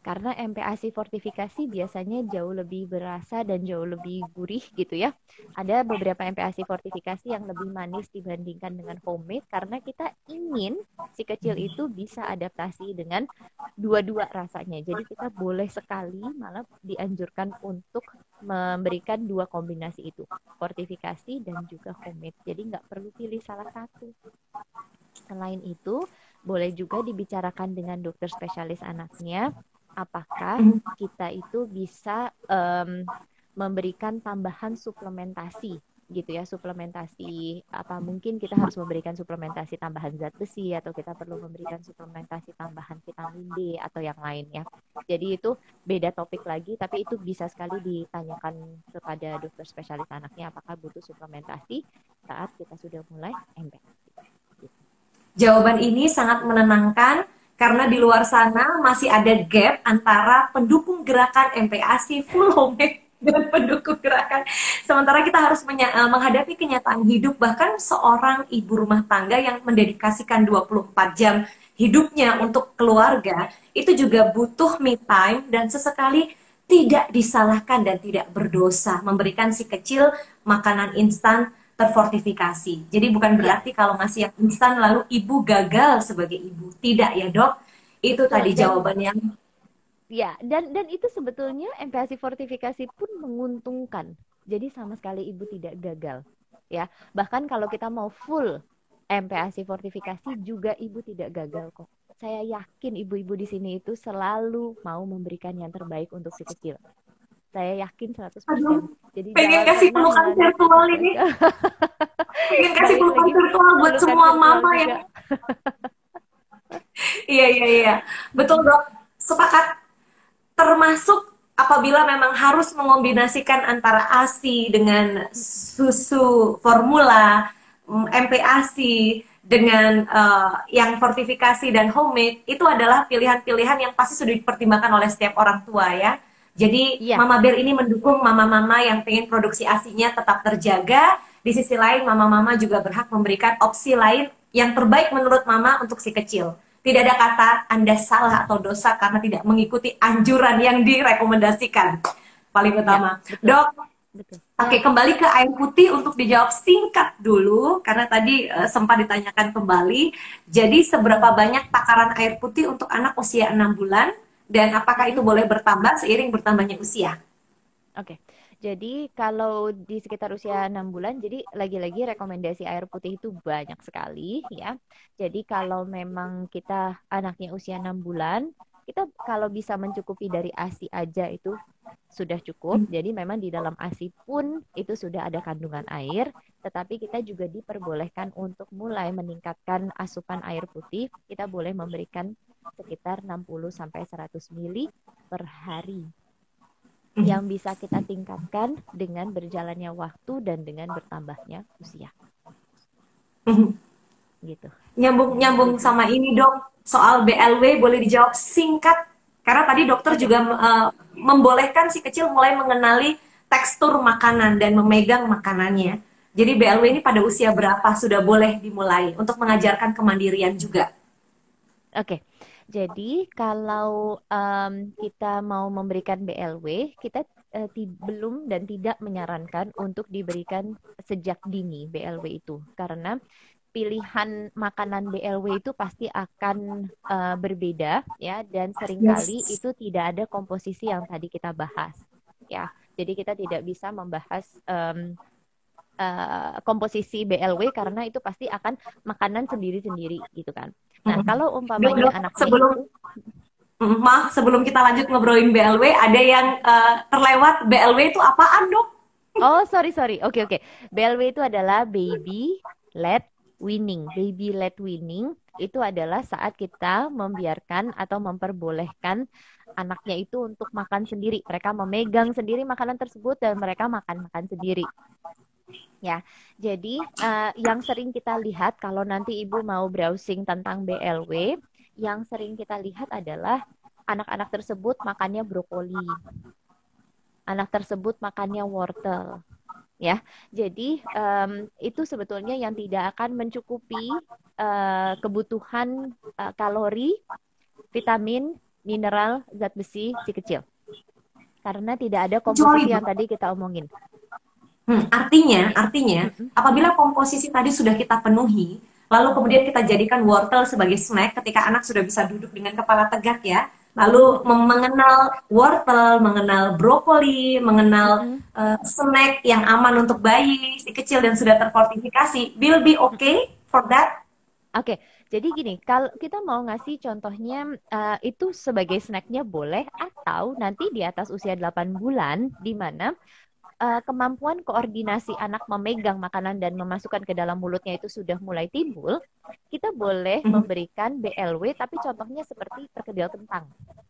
Speaker 2: Karena MPASI fortifikasi biasanya jauh lebih berasa dan jauh lebih gurih gitu ya. Ada beberapa MPASI fortifikasi yang lebih manis dibandingkan dengan homemade karena kita ingin si kecil itu bisa adaptasi dengan dua-dua rasanya. Jadi kita boleh sekali malah dianjurkan untuk memberikan dua kombinasi itu, fortifikasi dan juga homemade. Jadi nggak perlu pilih salah satu. Selain itu, boleh juga dibicarakan dengan dokter spesialis anaknya, apakah kita itu bisa memberikan tambahan suplementasi gitu ya, suplementasi apa mungkin kita harus memberikan suplementasi tambahan zat besi atau kita perlu memberikan suplementasi tambahan vitamin D atau yang lain ya. Jadi itu beda topik lagi, tapi itu bisa sekali ditanyakan kepada dokter spesialis anaknya apakah butuh suplementasi saat kita sudah mulai MPASI.
Speaker 3: Jawaban ini sangat menenangkan karena di luar sana masih ada gap antara pendukung gerakan MPASI full homemade dan pendukung gerakan. Sementara kita harus menghadapi kenyataan hidup, bahkan seorang ibu rumah tangga yang mendedikasikan 24 jam hidupnya untuk keluarga, itu juga butuh me time dan sesekali tidak disalahkan dan tidak berdosa memberikan si kecil makanan instan terfortifikasi. Jadi bukan berarti kalau ngasih yang instan lalu ibu gagal sebagai ibu. Tidak ya dok. Itu tadi jawabannya.
Speaker 2: Ya, dan itu sebetulnya MPASI fortifikasi pun menguntungkan. Jadi sama sekali ibu tidak gagal. Ya, bahkan kalau kita mau full MPASI fortifikasi juga ibu tidak gagal kok. Saya yakin ibu-ibu di sini itu selalu mau memberikan yang terbaik untuk si kecil. Saya yakin 100%.
Speaker 3: Aduh,
Speaker 2: jadi
Speaker 3: pengen kasih pelukan virtual ini. Pengen kasih pelukan virtual buat semua mama yang iya. Betul dok, sepakat. Termasuk apabila memang harus mengombinasikan antara ASI dengan susu formula, MPASI dengan yang fortifikasi dan homemade, itu adalah pilihan-pilihan yang pasti sudah dipertimbangkan oleh setiap orang tua ya. Jadi Mama Bear ini mendukung mama-mama yang pengen produksi ASI-nya tetap terjaga. Di sisi lain mama-mama juga berhak memberikan opsi lain yang terbaik menurut mama untuk si kecil. Tidak ada kata Anda salah atau dosa karena tidak mengikuti anjuran yang direkomendasikan. Paling utama. Ya, dok, oke, kembali ke air putih untuk dijawab singkat dulu. Karena tadi sempat ditanyakan kembali. Jadi seberapa banyak takaran air putih untuk anak usia 6 bulan? Dan apakah itu boleh bertambah seiring bertambahnya usia?
Speaker 2: Oke. Jadi kalau di sekitar usia 6 bulan, jadi lagi-lagi rekomendasi air putih itu banyak sekali ya. Jadi kalau memang kita anaknya usia 6 bulan, kita kalau bisa mencukupi dari ASI aja itu sudah cukup. Jadi memang di dalam ASI pun itu sudah ada kandungan air, tetapi kita juga diperbolehkan untuk mulai meningkatkan asupan air putih. Kita boleh memberikan sekitar 60-100 ml per hari. Yang bisa kita tingkatkan dengan berjalannya waktu dan dengan bertambahnya usia. Gitu.
Speaker 3: Nyambung sama ini dok, soal BLW boleh dijawab singkat karena tadi dokter juga membolehkan si kecil mulai mengenali tekstur makanan dan memegang makanannya. Jadi BLW ini pada usia berapa sudah boleh dimulai untuk mengajarkan kemandirian juga?
Speaker 2: Oke. Jadi kalau kita mau memberikan BLW, kita belum dan tidak menyarankan untuk diberikan sejak dini BLW itu. Karena pilihan makanan BLW itu pasti akan berbeda ya, dan seringkali itu tidak ada komposisi yang tadi kita bahas. Ya, jadi kita tidak bisa membahas komposisi BLW karena itu pasti akan makanan sendiri-sendiri gitu kan. Nah, kalau umpamanya anaknya
Speaker 3: Maaf, sebelum kita lanjut ngobrolin BLW, ada yang terlewat. BLW itu apaan, dok?
Speaker 2: Oh, sorry. Oke. BLW itu adalah baby led weaning. Baby led weaning itu adalah saat kita membiarkan atau memperbolehkan anaknya itu untuk makan sendiri. Mereka memegang sendiri makanan tersebut dan mereka makan sendiri. Ya, jadi yang sering kita lihat kalau nanti ibu mau browsing tentang BLW, yang sering kita lihat adalah anak-anak tersebut makannya brokoli, anak tersebut makannya wortel, ya. Jadi itu sebetulnya yang tidak akan mencukupi kebutuhan kalori, vitamin, mineral, zat besi si kecil. Karena tidak ada
Speaker 3: Kecuali,
Speaker 2: komposisi yang tadi kita omongin.
Speaker 3: artinya,
Speaker 2: Mm-mm.
Speaker 3: apabila komposisi tadi sudah kita penuhi, lalu kemudian kita jadikan wortel sebagai snack ketika anak sudah bisa duduk dengan kepala tegak ya, lalu mengenal wortel, mengenal brokoli, mengenal
Speaker 2: Mm-mm.
Speaker 3: snack yang aman untuk bayi, si kecil dan sudah terfortifikasi, will be okay for that?
Speaker 2: Oke, jadi gini, kalau kita mau ngasih contohnya itu sebagai snacknya boleh, atau nanti di atas usia 8 bulan, di mana kemampuan koordinasi anak memegang makanan dan memasukkan ke dalam mulutnya itu sudah mulai timbul, kita boleh memberikan BLW, tapi contohnya seperti perkedel kentang.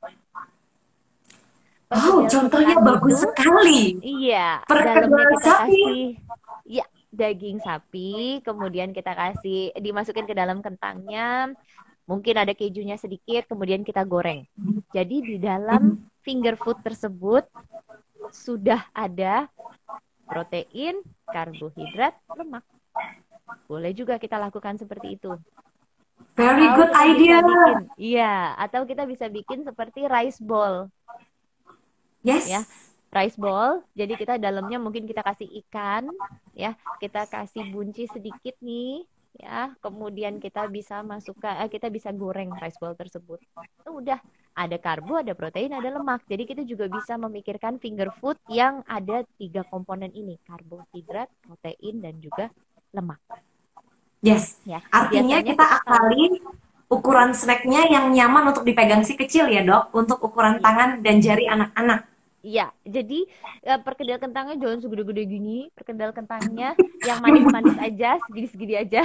Speaker 3: Oh,
Speaker 2: Perkedel
Speaker 3: contohnya
Speaker 2: kentang
Speaker 3: bagus
Speaker 2: itu,
Speaker 3: sekali.
Speaker 2: iya, dalamnya
Speaker 3: Perkedel
Speaker 2: kita
Speaker 3: sapi.
Speaker 2: kasih, ya, daging sapi, kemudian kita kasih, dimasukin ke dalam kentangnya, mungkin ada kejunya sedikit, kemudian kita goreng. Jadi di dalam finger food tersebut sudah ada protein, karbohidrat, lemak. Boleh juga kita lakukan seperti itu.
Speaker 3: Very
Speaker 2: Atau
Speaker 3: good
Speaker 2: kita bisa
Speaker 3: idea.
Speaker 2: bikin, iya, atau kita bisa bikin seperti rice ball,
Speaker 3: Yes.
Speaker 2: ya. Rice ball, jadi kita dalamnya mungkin kita kasih ikan, ya, kita kasih buncis sedikit nih, ya, kemudian kita bisa masukkan, kita bisa goreng rice ball tersebut. Udah, ada karbo, ada protein, ada lemak. Jadi kita juga bisa memikirkan finger food yang ada 3 komponen ini, karbohidrat, protein, dan juga lemak.
Speaker 3: Yes.
Speaker 2: Ya,
Speaker 3: Artinya
Speaker 2: biasanya
Speaker 3: kita
Speaker 2: kita kalau
Speaker 3: akalin ukuran snacknya yang nyaman untuk dipegang si kecil ya dok, untuk ukuran
Speaker 2: ya,
Speaker 3: tangan dan jari anak-anak.
Speaker 2: iya, jadi perkedel kentangnya jangan segede-gede gini. Perkedel kentangnya yang manis-manis aja, segini-segini aja.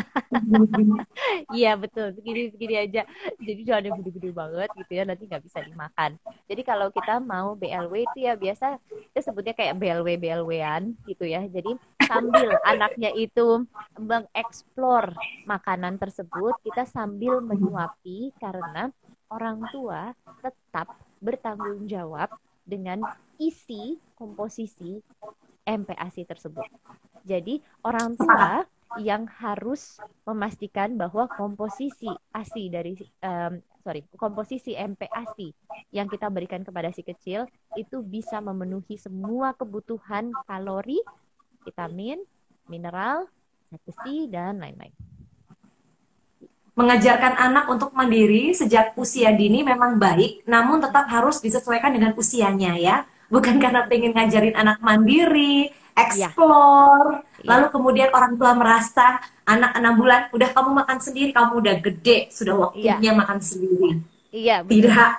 Speaker 2: Iya betul, segini-segini aja. Jadi jangan yang gede-gede banget gitu ya, nanti nggak bisa dimakan. Jadi kalau kita mau BLW itu ya biasa kita sebutnya kayak BLW-BLW-an gitu ya. Jadi sambil anaknya itu mengeksplor makanan tersebut, kita sambil menyuapi karena orang tua tetap bertanggung jawab dengan isi komposisi MPASI tersebut. Jadi orang tua yang harus memastikan bahwa komposisi ASI dari komposisi MPASI yang kita berikan kepada si kecil itu bisa memenuhi semua kebutuhan kalori, vitamin, mineral, zat besi, dan lain-lain.
Speaker 3: Mengajarkan anak untuk mandiri sejak usia dini memang baik, namun tetap harus disesuaikan dengan usianya ya. Bukan karena pengen ngajarin anak mandiri,
Speaker 2: Iya,
Speaker 3: explore, lalu
Speaker 2: iya,
Speaker 3: kemudian orang tua merasa anak 6 bulan, udah kamu makan sendiri, kamu udah gede, sudah
Speaker 2: iya,
Speaker 3: waktunya makan sendiri.
Speaker 2: iya, betul.
Speaker 3: Tidak.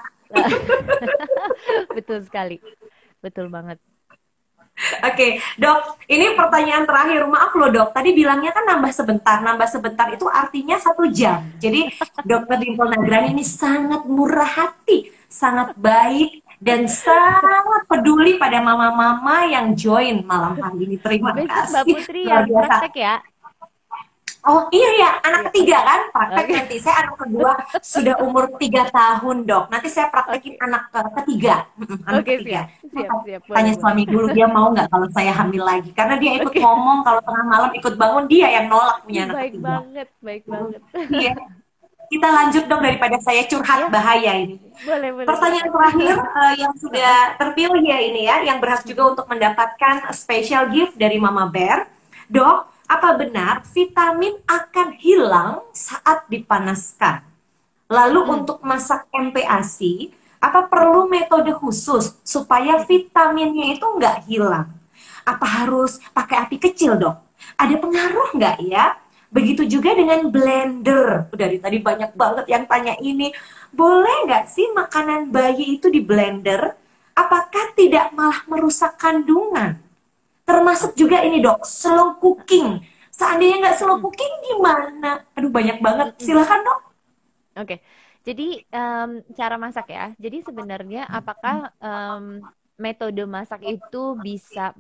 Speaker 2: Betul sekali. Betul banget.
Speaker 3: Oke, dok, ini pertanyaan terakhir. Maaf loh dok, tadi bilangnya kan nambah sebentar. Nambah sebentar itu artinya 1 jam. Jadi dokter Dimple Nagrani ini sangat murah hati, sangat baik, dan sangat peduli pada mama-mama yang join malam hari ini. Terima
Speaker 2: Besok Mbak
Speaker 3: kasih,
Speaker 2: Putri
Speaker 3: luar
Speaker 2: yang
Speaker 3: biasa.
Speaker 2: praktek ya.
Speaker 3: Oh iya ya, anak
Speaker 2: Iya,
Speaker 3: ketiga
Speaker 2: oke.
Speaker 3: kan praktek
Speaker 2: Oke.
Speaker 3: nanti. Saya anak kedua sudah umur 3 tahun dok. Nanti saya praktekin
Speaker 2: Oke.
Speaker 3: anak ketiga, anak
Speaker 2: Oke,
Speaker 3: ketiga.
Speaker 2: siap. Siap, siap.
Speaker 3: Tanya
Speaker 2: Boleh, boleh.
Speaker 3: suami dulu dia mau nggak kalau saya hamil lagi. Karena dia ikut
Speaker 2: Oke.
Speaker 3: ngomong kalau tengah malam ikut bangun dia yang nolak punya anak
Speaker 2: Baik
Speaker 3: ketiga.
Speaker 2: banget, baik banget.
Speaker 3: Iya. Kita lanjut dong daripada saya curhat
Speaker 2: Ya,
Speaker 3: bahaya ini.
Speaker 2: boleh, boleh,
Speaker 3: Pertanyaan
Speaker 2: silakan.
Speaker 3: terakhir yang sudah terpilih ya ini ya, yang berhak juga untuk mendapatkan special gift dari Mama Bear. Dok, apa benar vitamin akan hilang saat dipanaskan? Lalu untuk masak MPASI, apa perlu metode khusus supaya vitaminnya itu nggak hilang? Apa harus pakai api kecil dok? Ada pengaruh nggak ya? Begitu juga dengan blender. Dari tadi banyak banget yang tanya ini. Boleh nggak sih makanan bayi itu di blender? Apakah tidak malah merusak kandungan? Termasuk juga ini dok, slow cooking. Seandainya nggak slow cooking gimana? Aduh banyak banget. Silakan dok.
Speaker 2: Oke, jadi cara masak ya. Jadi sebenarnya apakah metode masak itu bisa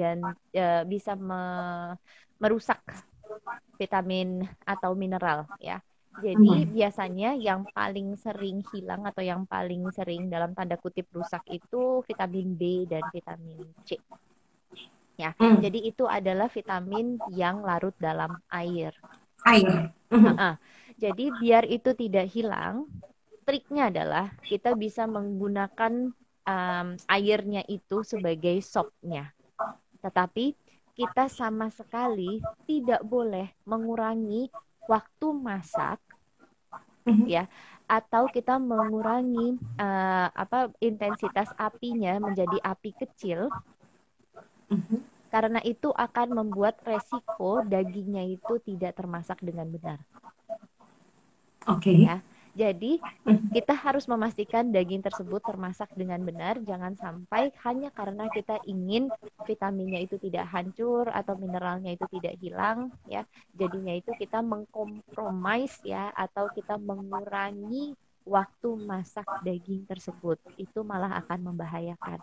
Speaker 2: merusak vitamin atau mineral ya. Jadi biasanya yang paling sering hilang atau yang paling sering dalam tanda kutip rusak itu vitamin B dan vitamin C. Ya, jadi itu adalah vitamin yang larut dalam air.
Speaker 3: Air.
Speaker 2: Jadi biar itu tidak hilang, triknya adalah kita bisa menggunakan airnya itu sebagai sopnya. Tetapi kita sama sekali tidak boleh mengurangi waktu masak, ya, atau kita mengurangi intensitas apinya menjadi api kecil, karena itu akan membuat resiko dagingnya itu tidak termasak dengan benar.
Speaker 3: Oke.
Speaker 2: Ya, jadi kita harus memastikan daging tersebut termasak dengan benar, jangan sampai hanya karena kita ingin vitaminnya itu tidak hancur atau mineralnya itu tidak hilang, ya. Jadinya itu kita mengkompromis, ya, atau kita mengurangi waktu masak daging tersebut. Itu malah akan membahayakan.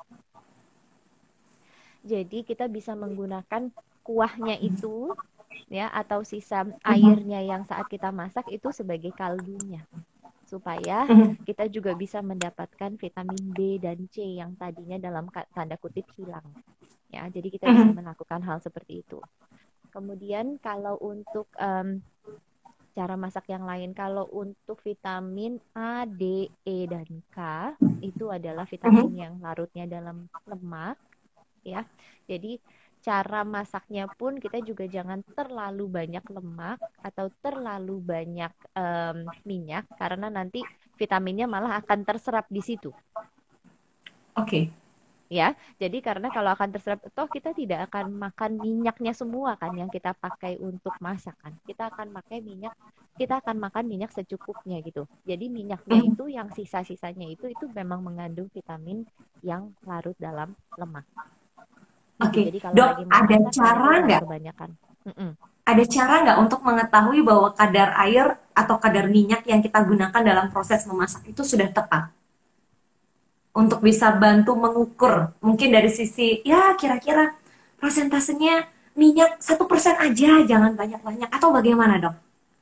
Speaker 2: Jadi kita bisa menggunakan kuahnya itu, ya, atau sisa airnya yang saat kita masak itu sebagai kaldunya, supaya kita juga bisa mendapatkan vitamin B dan C yang tadinya dalam tanda kutip hilang, ya. Jadi kita bisa melakukan hal seperti itu. Kemudian kalau untuk cara masak yang lain, kalau untuk vitamin A, D, E, dan K, itu adalah vitamin yang larutnya dalam lemak, ya. Jadi cara masaknya pun kita juga jangan terlalu banyak lemak atau terlalu banyak minyak, karena nanti vitaminnya malah akan terserap di situ.
Speaker 3: Oke.
Speaker 2: Ya, jadi karena kalau akan terserap, toh kita tidak akan makan minyaknya semua kan yang kita pakai untuk masak kan. Kita akan makan minyak secukupnya gitu. Jadi minyaknya itu yang sisa-sisanya itu memang mengandung vitamin yang larut dalam lemak.
Speaker 3: Oke,
Speaker 2: Jadi kalau
Speaker 3: Dok,
Speaker 2: lagi mau
Speaker 3: ada
Speaker 2: masak,
Speaker 3: cara
Speaker 2: jangan
Speaker 3: nggak?
Speaker 2: kebanyakan.
Speaker 3: Ada cara nggak untuk mengetahui bahwa kadar air atau kadar minyak yang kita gunakan dalam proses memasak itu sudah tepat? Untuk bisa bantu mengukur, mungkin dari sisi, ya kira-kira persentasenya minyak 1% aja, jangan banyak-banyak, atau bagaimana, Dok?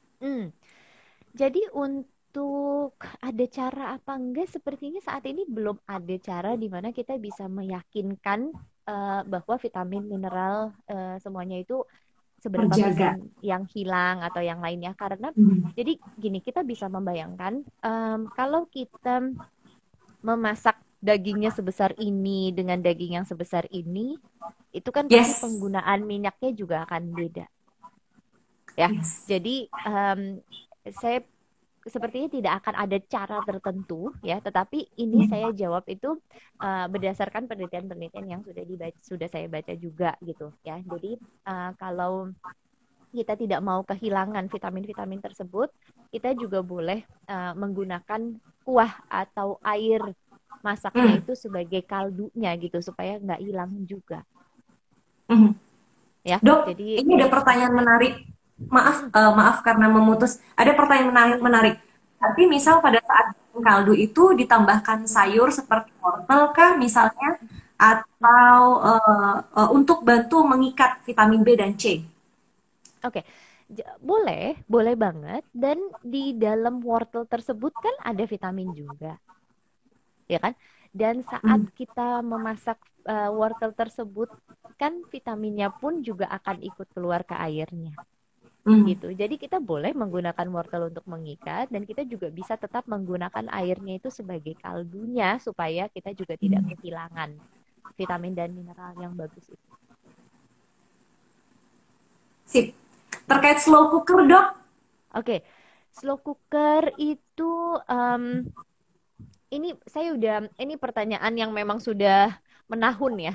Speaker 2: Jadi untuk ada cara apa enggak, sepertinya saat ini belum ada cara di mana kita bisa meyakinkan bahwa vitamin mineral semuanya itu seberapa
Speaker 3: Terjaga.
Speaker 2: persen yang hilang atau yang lainnya. Karena jadi gini, kita bisa membayangkan kalau kita memasak dagingnya sebesar ini dengan daging yang sebesar ini, itu kan pasti
Speaker 3: Yes.
Speaker 2: penggunaan minyaknya juga akan beda, ya.
Speaker 3: Yes.
Speaker 2: Jadi saya sepertinya tidak akan ada cara tertentu, ya, tetapi ini saya jawab itu berdasarkan penelitian-penelitian yang sudah saya baca juga gitu, ya. Jadi kalau kita tidak mau kehilangan vitamin-vitamin tersebut, kita juga boleh menggunakan kuah atau air masaknya itu sebagai kaldunya gitu, supaya nggak hilang juga. Ya,
Speaker 3: Dok,
Speaker 2: jadi
Speaker 3: ini ada pertanyaan menarik. Maaf karena memutus. Ada pertanyaan menarik. Tapi misal pada saat kaldu itu ditambahkan sayur seperti wortel kah misalnya, atau untuk bantu mengikat vitamin B dan C?
Speaker 2: Oke, boleh banget. Dan di dalam wortel tersebut kan ada vitamin juga, ya kan? Dan saat kita memasak wortel tersebut, kan vitaminnya pun juga akan ikut keluar ke airnya. Gitu. Jadi kita boleh menggunakan wortel untuk mengikat, dan kita juga bisa tetap menggunakan airnya itu sebagai kaldunya, supaya kita juga tidak kehilangan vitamin dan mineral yang bagus itu.
Speaker 3: Sip. Terkait slow cooker, Dok?
Speaker 2: Oke, slow cooker itu ini pertanyaan yang memang sudah menahun, ya.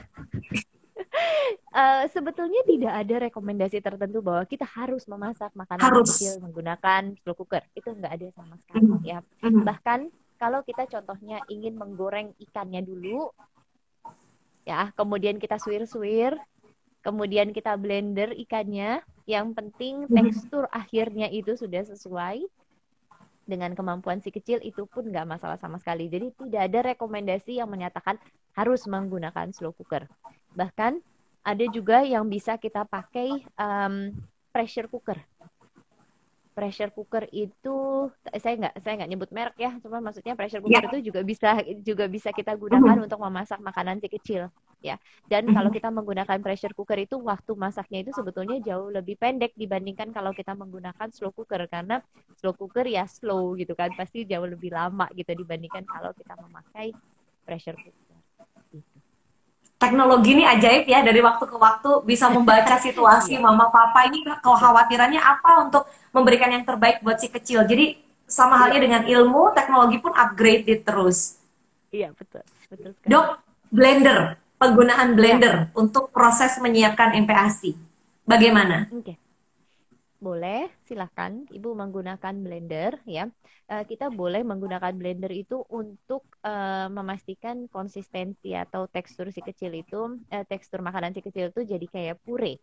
Speaker 2: Sebetulnya tidak ada rekomendasi tertentu bahwa kita harus memasak makanan kecil menggunakan slow cooker. Itu nggak ada sama sekali, ya. Bahkan kalau kita contohnya ingin menggoreng ikannya dulu, ya, kemudian kita suwir-suwir, kemudian kita blender ikannya, yang penting tekstur akhirnya itu sudah sesuai dengan kemampuan si kecil, itu pun nggak masalah sama sekali. Jadi tidak ada rekomendasi yang menyatakan harus menggunakan slow cooker. Bahkan ada juga yang bisa kita pakai pressure cooker. Pressure cooker itu saya nggak nyebut merek, ya, cuma maksudnya pressure cooker itu juga bisa kita gunakan untuk memasak makanan si kecil. ya. Dan kalau kita menggunakan pressure cooker itu waktu masaknya itu sebetulnya jauh lebih pendek dibandingkan kalau kita menggunakan slow cooker, karena slow cooker ya slow gitu kan, pasti jauh lebih lama gitu dibandingkan kalau kita memakai pressure cooker gitu.
Speaker 3: Teknologi ini ajaib ya, dari waktu ke waktu bisa membaca situasi
Speaker 2: Iya,
Speaker 3: mama papa ini kekhawatirannya apa untuk memberikan yang terbaik buat si kecil. Jadi sama
Speaker 2: iya,
Speaker 3: halnya dengan ilmu, teknologi pun upgrade terus.
Speaker 2: iya betul, betul sekali.
Speaker 3: Dok, blender, penggunaan
Speaker 2: Ya,
Speaker 3: blender untuk proses menyiapkan MPASI. Bagaimana?
Speaker 2: oke. Boleh, silahkan Ibu menggunakan blender ya. Kita boleh menggunakan blender itu untuk memastikan konsistensi atau tekstur si kecil itu, tekstur makanan si kecil itu jadi kayak puree.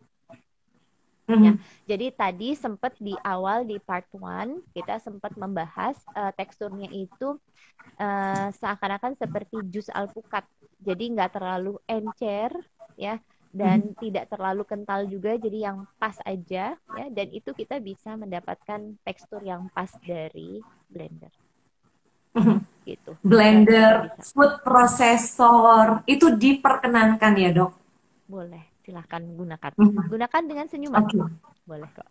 Speaker 2: Ya,
Speaker 3: Mhm.
Speaker 2: jadi tadi sempat di awal di part 1 kita sempat membahas teksturnya itu seakan-akan seperti jus alpukat. Jadi nggak terlalu encer ya, dan tidak terlalu kental juga, jadi yang pas aja ya, dan itu kita bisa mendapatkan tekstur yang pas dari blender gitu. Dan kita
Speaker 3: Blender,
Speaker 2: bisa
Speaker 3: food processor, itu diperkenankan ya dok?
Speaker 2: boleh silahkan gunakan.
Speaker 3: Mhm.
Speaker 2: Gunakan dengan senyuman.
Speaker 3: Oke.
Speaker 2: Boleh kok.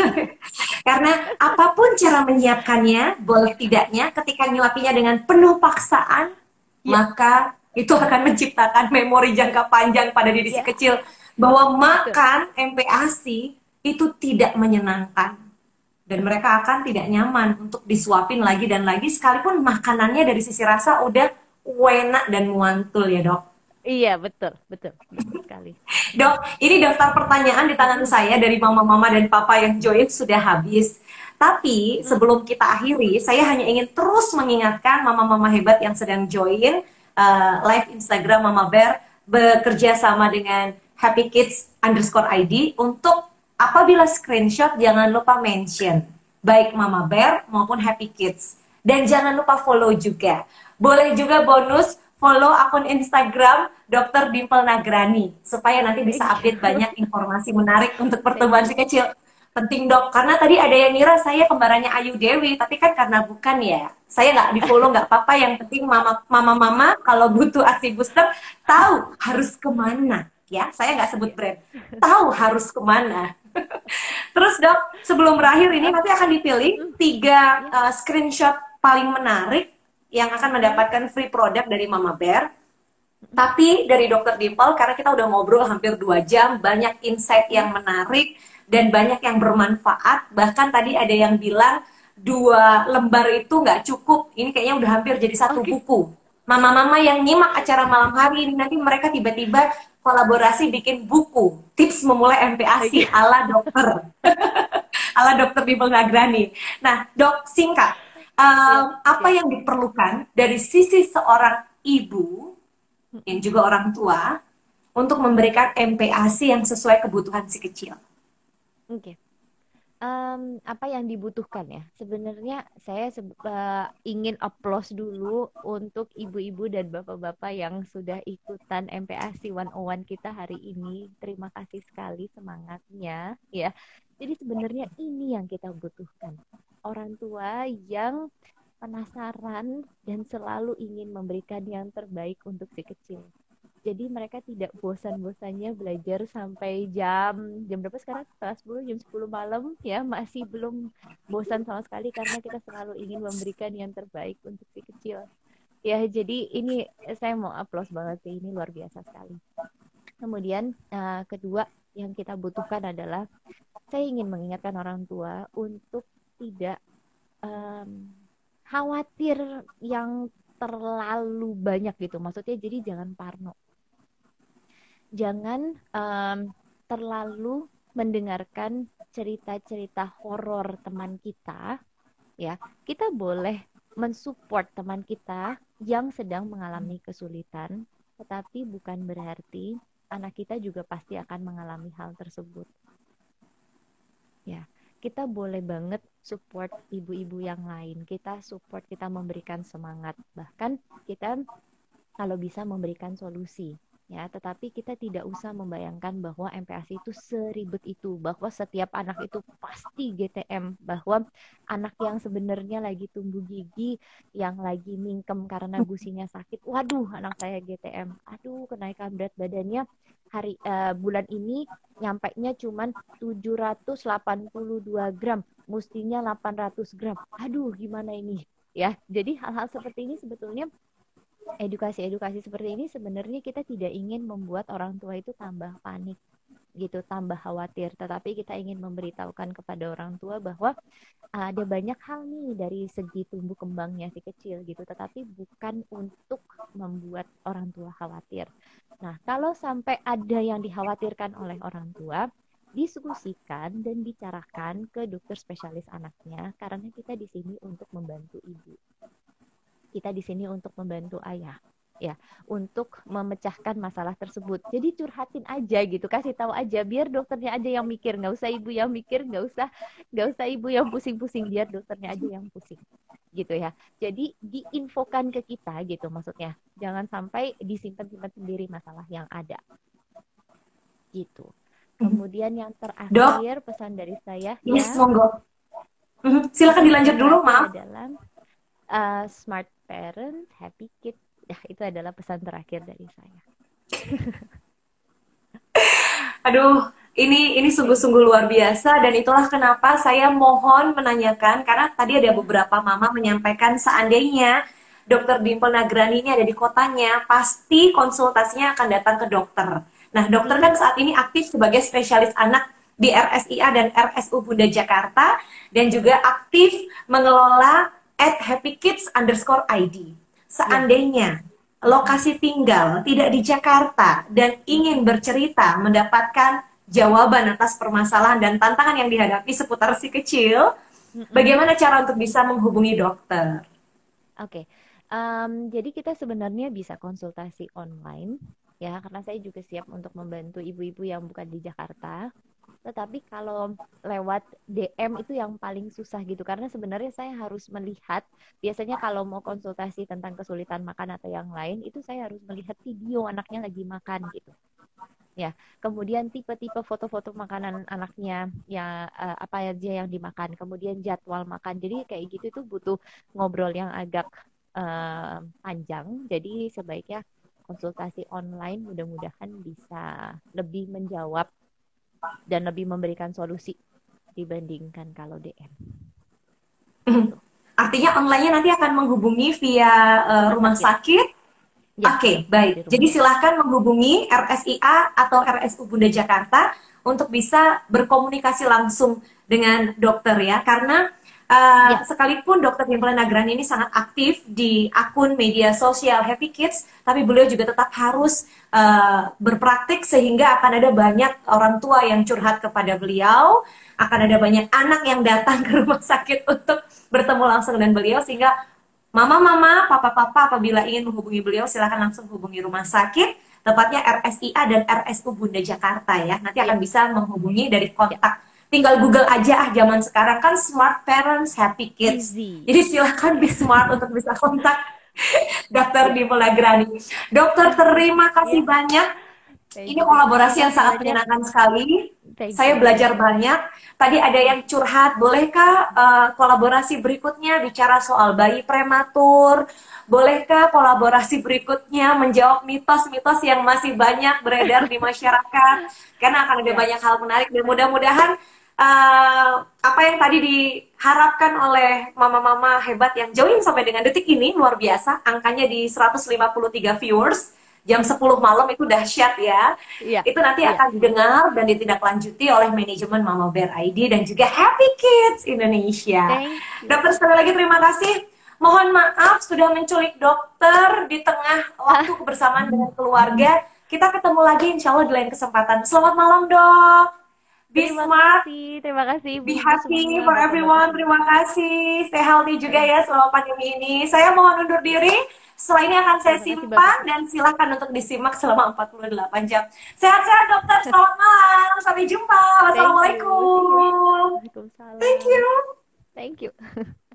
Speaker 3: Karena apapun cara menyiapkannya, boleh tidaknya ketika nyuapinya dengan penuh paksaan,
Speaker 2: Iya,
Speaker 3: maka itu akan menciptakan memori jangka panjang pada diri si
Speaker 2: ya,
Speaker 3: kecil bahwa
Speaker 2: betul.
Speaker 3: makan MPASI itu tidak menyenangkan dan mereka akan tidak nyaman untuk disuapin lagi dan lagi sekalipun makanannya dari sisi rasa udah enak dan muantul ya dok.
Speaker 2: Iya, betul, betul, betul sekali.
Speaker 3: Dok, ini daftar pertanyaan di tangan saya dari mama-mama dan papa yang join sudah habis. Tapi
Speaker 2: Hmm,
Speaker 3: sebelum kita akhiri, saya hanya ingin terus mengingatkan mama-mama hebat yang sedang join live Instagram Mama Bear bekerja sama dengan Happy Kids _ID untuk apabila screenshot jangan lupa mention baik Mama Bear maupun Happy Kids. Dan jangan lupa follow juga. Boleh juga bonus follow akun Instagram Dr. Dimple Nagrani supaya nanti bisa
Speaker 2: thank
Speaker 3: update
Speaker 2: you.
Speaker 3: banyak informasi menarik untuk
Speaker 2: Thank
Speaker 3: pertumbuhan
Speaker 2: you.
Speaker 3: si kecil. Penting dok, karena tadi ada yang ngira saya kembarannya Ayu Dewi, tapi kan karena bukan ya. Saya nggak di follow nggak apa-apa, yang penting mama kalau butuh ASI booster tahu harus kemana ya. Saya nggak sebut
Speaker 2: Ya.
Speaker 3: brand, tahu harus kemana. Terus dok, sebelum berakhir ini nanti akan dipilih
Speaker 2: Hmm,
Speaker 3: 3
Speaker 2: ya.
Speaker 3: screenshot paling menarik yang akan
Speaker 2: Hmm,
Speaker 3: mendapatkan free product dari Mama Bear. Tapi dari Dokter Dimple, karena kita udah ngobrol hampir 2 jam, banyak insight
Speaker 2: hmm,
Speaker 3: yang menarik dan banyak yang bermanfaat. Bahkan tadi ada yang bilang 2 lembar itu nggak cukup. Ini kayaknya udah hampir jadi satu
Speaker 2: oke.
Speaker 3: buku. Mama-mama yang nyimak acara malam hari ini nanti mereka tiba-tiba kolaborasi bikin buku tips memulai MPASI
Speaker 2: Oke.
Speaker 3: ala dokter ala Dokter Dimple Nagrani. Nah, dok singkat,
Speaker 2: Siap,
Speaker 3: apa
Speaker 2: siap.
Speaker 3: yang diperlukan dari sisi seorang ibu yang
Speaker 2: Mm-mm.
Speaker 3: juga orang tua untuk memberikan MPASI yang sesuai kebutuhan si kecil.
Speaker 2: Oke. Apa yang dibutuhkan ya? Sebenarnya saya ingin applause dulu untuk ibu-ibu dan bapak-bapak yang sudah ikutan MPASI 101 kita hari ini. Terima kasih sekali semangatnya ya. Jadi sebenarnya ini yang kita butuhkan. Orang tua yang penasaran dan selalu ingin memberikan yang terbaik untuk si kecil. Jadi mereka tidak bosan-bosannya belajar sampai jam jam berapa sekarang? Setengah 10, jam 10 malam ya, masih belum bosan sama sekali karena kita selalu ingin memberikan yang terbaik untuk si kecil. Ya, jadi ini saya mau applause banget sih, ini luar biasa sekali. Kemudian kedua yang kita butuhkan adalah saya ingin mengingatkan orang tua untuk tidak em, khawatir yang terlalu banyak gitu. Maksudnya jadi jangan parno, jangan terlalu mendengarkan cerita-cerita horor teman kita ya. Kita boleh mensupport teman kita yang sedang mengalami kesulitan, tetapi bukan berarti anak kita juga pasti akan mengalami hal tersebut ya. Kita boleh banget support ibu-ibu yang lain, kita support, kita memberikan semangat, bahkan kita kalau bisa memberikan solusi ya, tetapi kita tidak usah membayangkan bahwa MPASI itu seribet itu, bahwa setiap anak itu pasti GTM, bahwa anak yang sebenarnya lagi tumbuh gigi, yang lagi mingkem karena gusinya sakit, waduh anak saya GTM, aduh kenaikan berat badannya bulan ini nyampainya cuman 782 gram, mestinya 800 gram, aduh gimana ini ya. Jadi hal-hal seperti ini sebetulnya, edukasi-edukasi seperti ini sebenarnya kita tidak ingin membuat orang tua itu tambah panik gitu, tambah khawatir, tetapi kita ingin memberitahukan kepada orang tua bahwa ada banyak hal nih dari segi tumbuh kembangnya si kecil gitu, tetapi bukan untuk membuat orang tua khawatir. Nah, kalau sampai ada yang dikhawatirkan oleh orang tua, diskusikan dan bicarakan ke dokter spesialis anaknya, karena kita di sini untuk membantu ibu. Kita di sini untuk membantu ayah, ya, untuk memecahkan masalah tersebut. Jadi curhatin aja gitu, kasih tahu aja, biar dokternya aja yang mikir, nggak usah ibu yang mikir, nggak usah ibu yang pusing-pusing, biar dokternya aja yang pusing, gitu ya. Jadi diinfokan ke kita gitu, maksudnya jangan sampai disimpan-simpan sendiri masalah yang ada, gitu. Kemudian yang
Speaker 3: Dok,
Speaker 2: terakhir pesan dari saya,
Speaker 3: yes,
Speaker 2: ya,
Speaker 3: monggo. Silakan dilanjut dulu, maaf.
Speaker 2: adalah smart parent, happy kid. Ya, itu adalah pesan terakhir dari saya.
Speaker 3: Aduh, ini sungguh-sungguh luar biasa, dan itulah kenapa saya mohon menanyakan, karena tadi ada beberapa mama menyampaikan seandainya Dokter Dimple Nagrani ini ada di kotanya, pasti konsultasinya akan datang ke dokter. Nah, dokter kan saat ini aktif sebagai spesialis anak di RSIA dan RSU Bunda Jakarta, dan juga aktif mengelola @happykids_id. Seandainya lokasi tinggal tidak di Jakarta dan ingin bercerita, mendapatkan jawaban atas permasalahan dan tantangan yang dihadapi seputar si kecil, bagaimana cara untuk bisa menghubungi dokter?
Speaker 2: Oke. Jadi kita sebenarnya bisa konsultasi online, ya, karena saya juga siap untuk membantu ibu-ibu yang bukan di Jakarta. Tetapi kalau lewat DM itu yang paling susah gitu, karena sebenarnya saya harus melihat, biasanya kalau mau konsultasi tentang kesulitan makan atau yang lain, itu saya harus melihat video anaknya lagi makan gitu. Ya, kemudian tipe-tipe foto-foto makanan anaknya, ya, apa aja yang dimakan, kemudian jadwal makan. Jadi kayak gitu itu butuh ngobrol yang agak panjang. Jadi sebaiknya konsultasi online, mudah-mudahan bisa lebih menjawab dan lebih memberikan solusi dibandingkan kalau DM.
Speaker 3: Artinya online-nya nanti akan menghubungi via rumah sakit.
Speaker 2: Ya,
Speaker 3: Oke, baik. Jadi silahkan menghubungi RSIA atau RSU Bunda Jakarta untuk bisa berkomunikasi langsung dengan dokter ya. Karena sekalipun Dokter Dimple Nagrani ini sangat aktif di akun media sosial Happy Kids, tapi beliau juga tetap harus berpraktik, sehingga akan ada banyak orang tua yang curhat kepada beliau, akan ada banyak anak yang datang ke rumah sakit untuk bertemu langsung dengan beliau, sehingga mama-mama, papa-papa apabila ingin menghubungi beliau silahkan langsung hubungi rumah sakit, tepatnya RSIA dan RSU Bunda Jakarta ya. Nanti akan bisa menghubungi dari kontak. Tinggal Google aja, zaman sekarang kan smart parents, happy kids. Jadi silahkan be smart untuk bisa kontak Dokter Dimple Nagrani. Dokter, terima kasih banyak. Ini kolaborasi yang sangat menyenangkan sekali. Saya belajar banyak. Tadi ada yang curhat, bolehkah kolaborasi berikutnya bicara soal bayi prematur? Bolehkah kolaborasi berikutnya menjawab mitos-mitos yang masih banyak beredar di masyarakat? Karena akan ada banyak hal menarik, dan mudah-mudahan apa yang tadi diharapkan oleh mama-mama hebat yang join sampai dengan detik ini luar biasa. Angkanya di 153 viewers. Jam 10 malam itu dahsyat ya. Itu nanti akan didengar dan ditindaklanjuti oleh manajemen Mama Bear ID dan juga Happy Kids Indonesia. Dokter, sekali lagi terima kasih. Mohon maaf sudah menculik dokter di tengah waktu kebersamaan dengan keluarga. Kita ketemu lagi insya Allah di lain kesempatan. Selamat malam, Dok. Be smart.
Speaker 2: Terima kasih.
Speaker 3: Be happy for everyone. Terima kasih. Stay healthy juga ya selama pandemi ini. Saya mohon undur diri. Setelah ini akan saya simpan dan silakan untuk disimak selama 48 jam. Sehat-sehat dokter. Selamat malam. Sampai jumpa. Wassalamualaikum.
Speaker 2: Waalaikumsalam.
Speaker 3: Thank you.
Speaker 2: Thank you.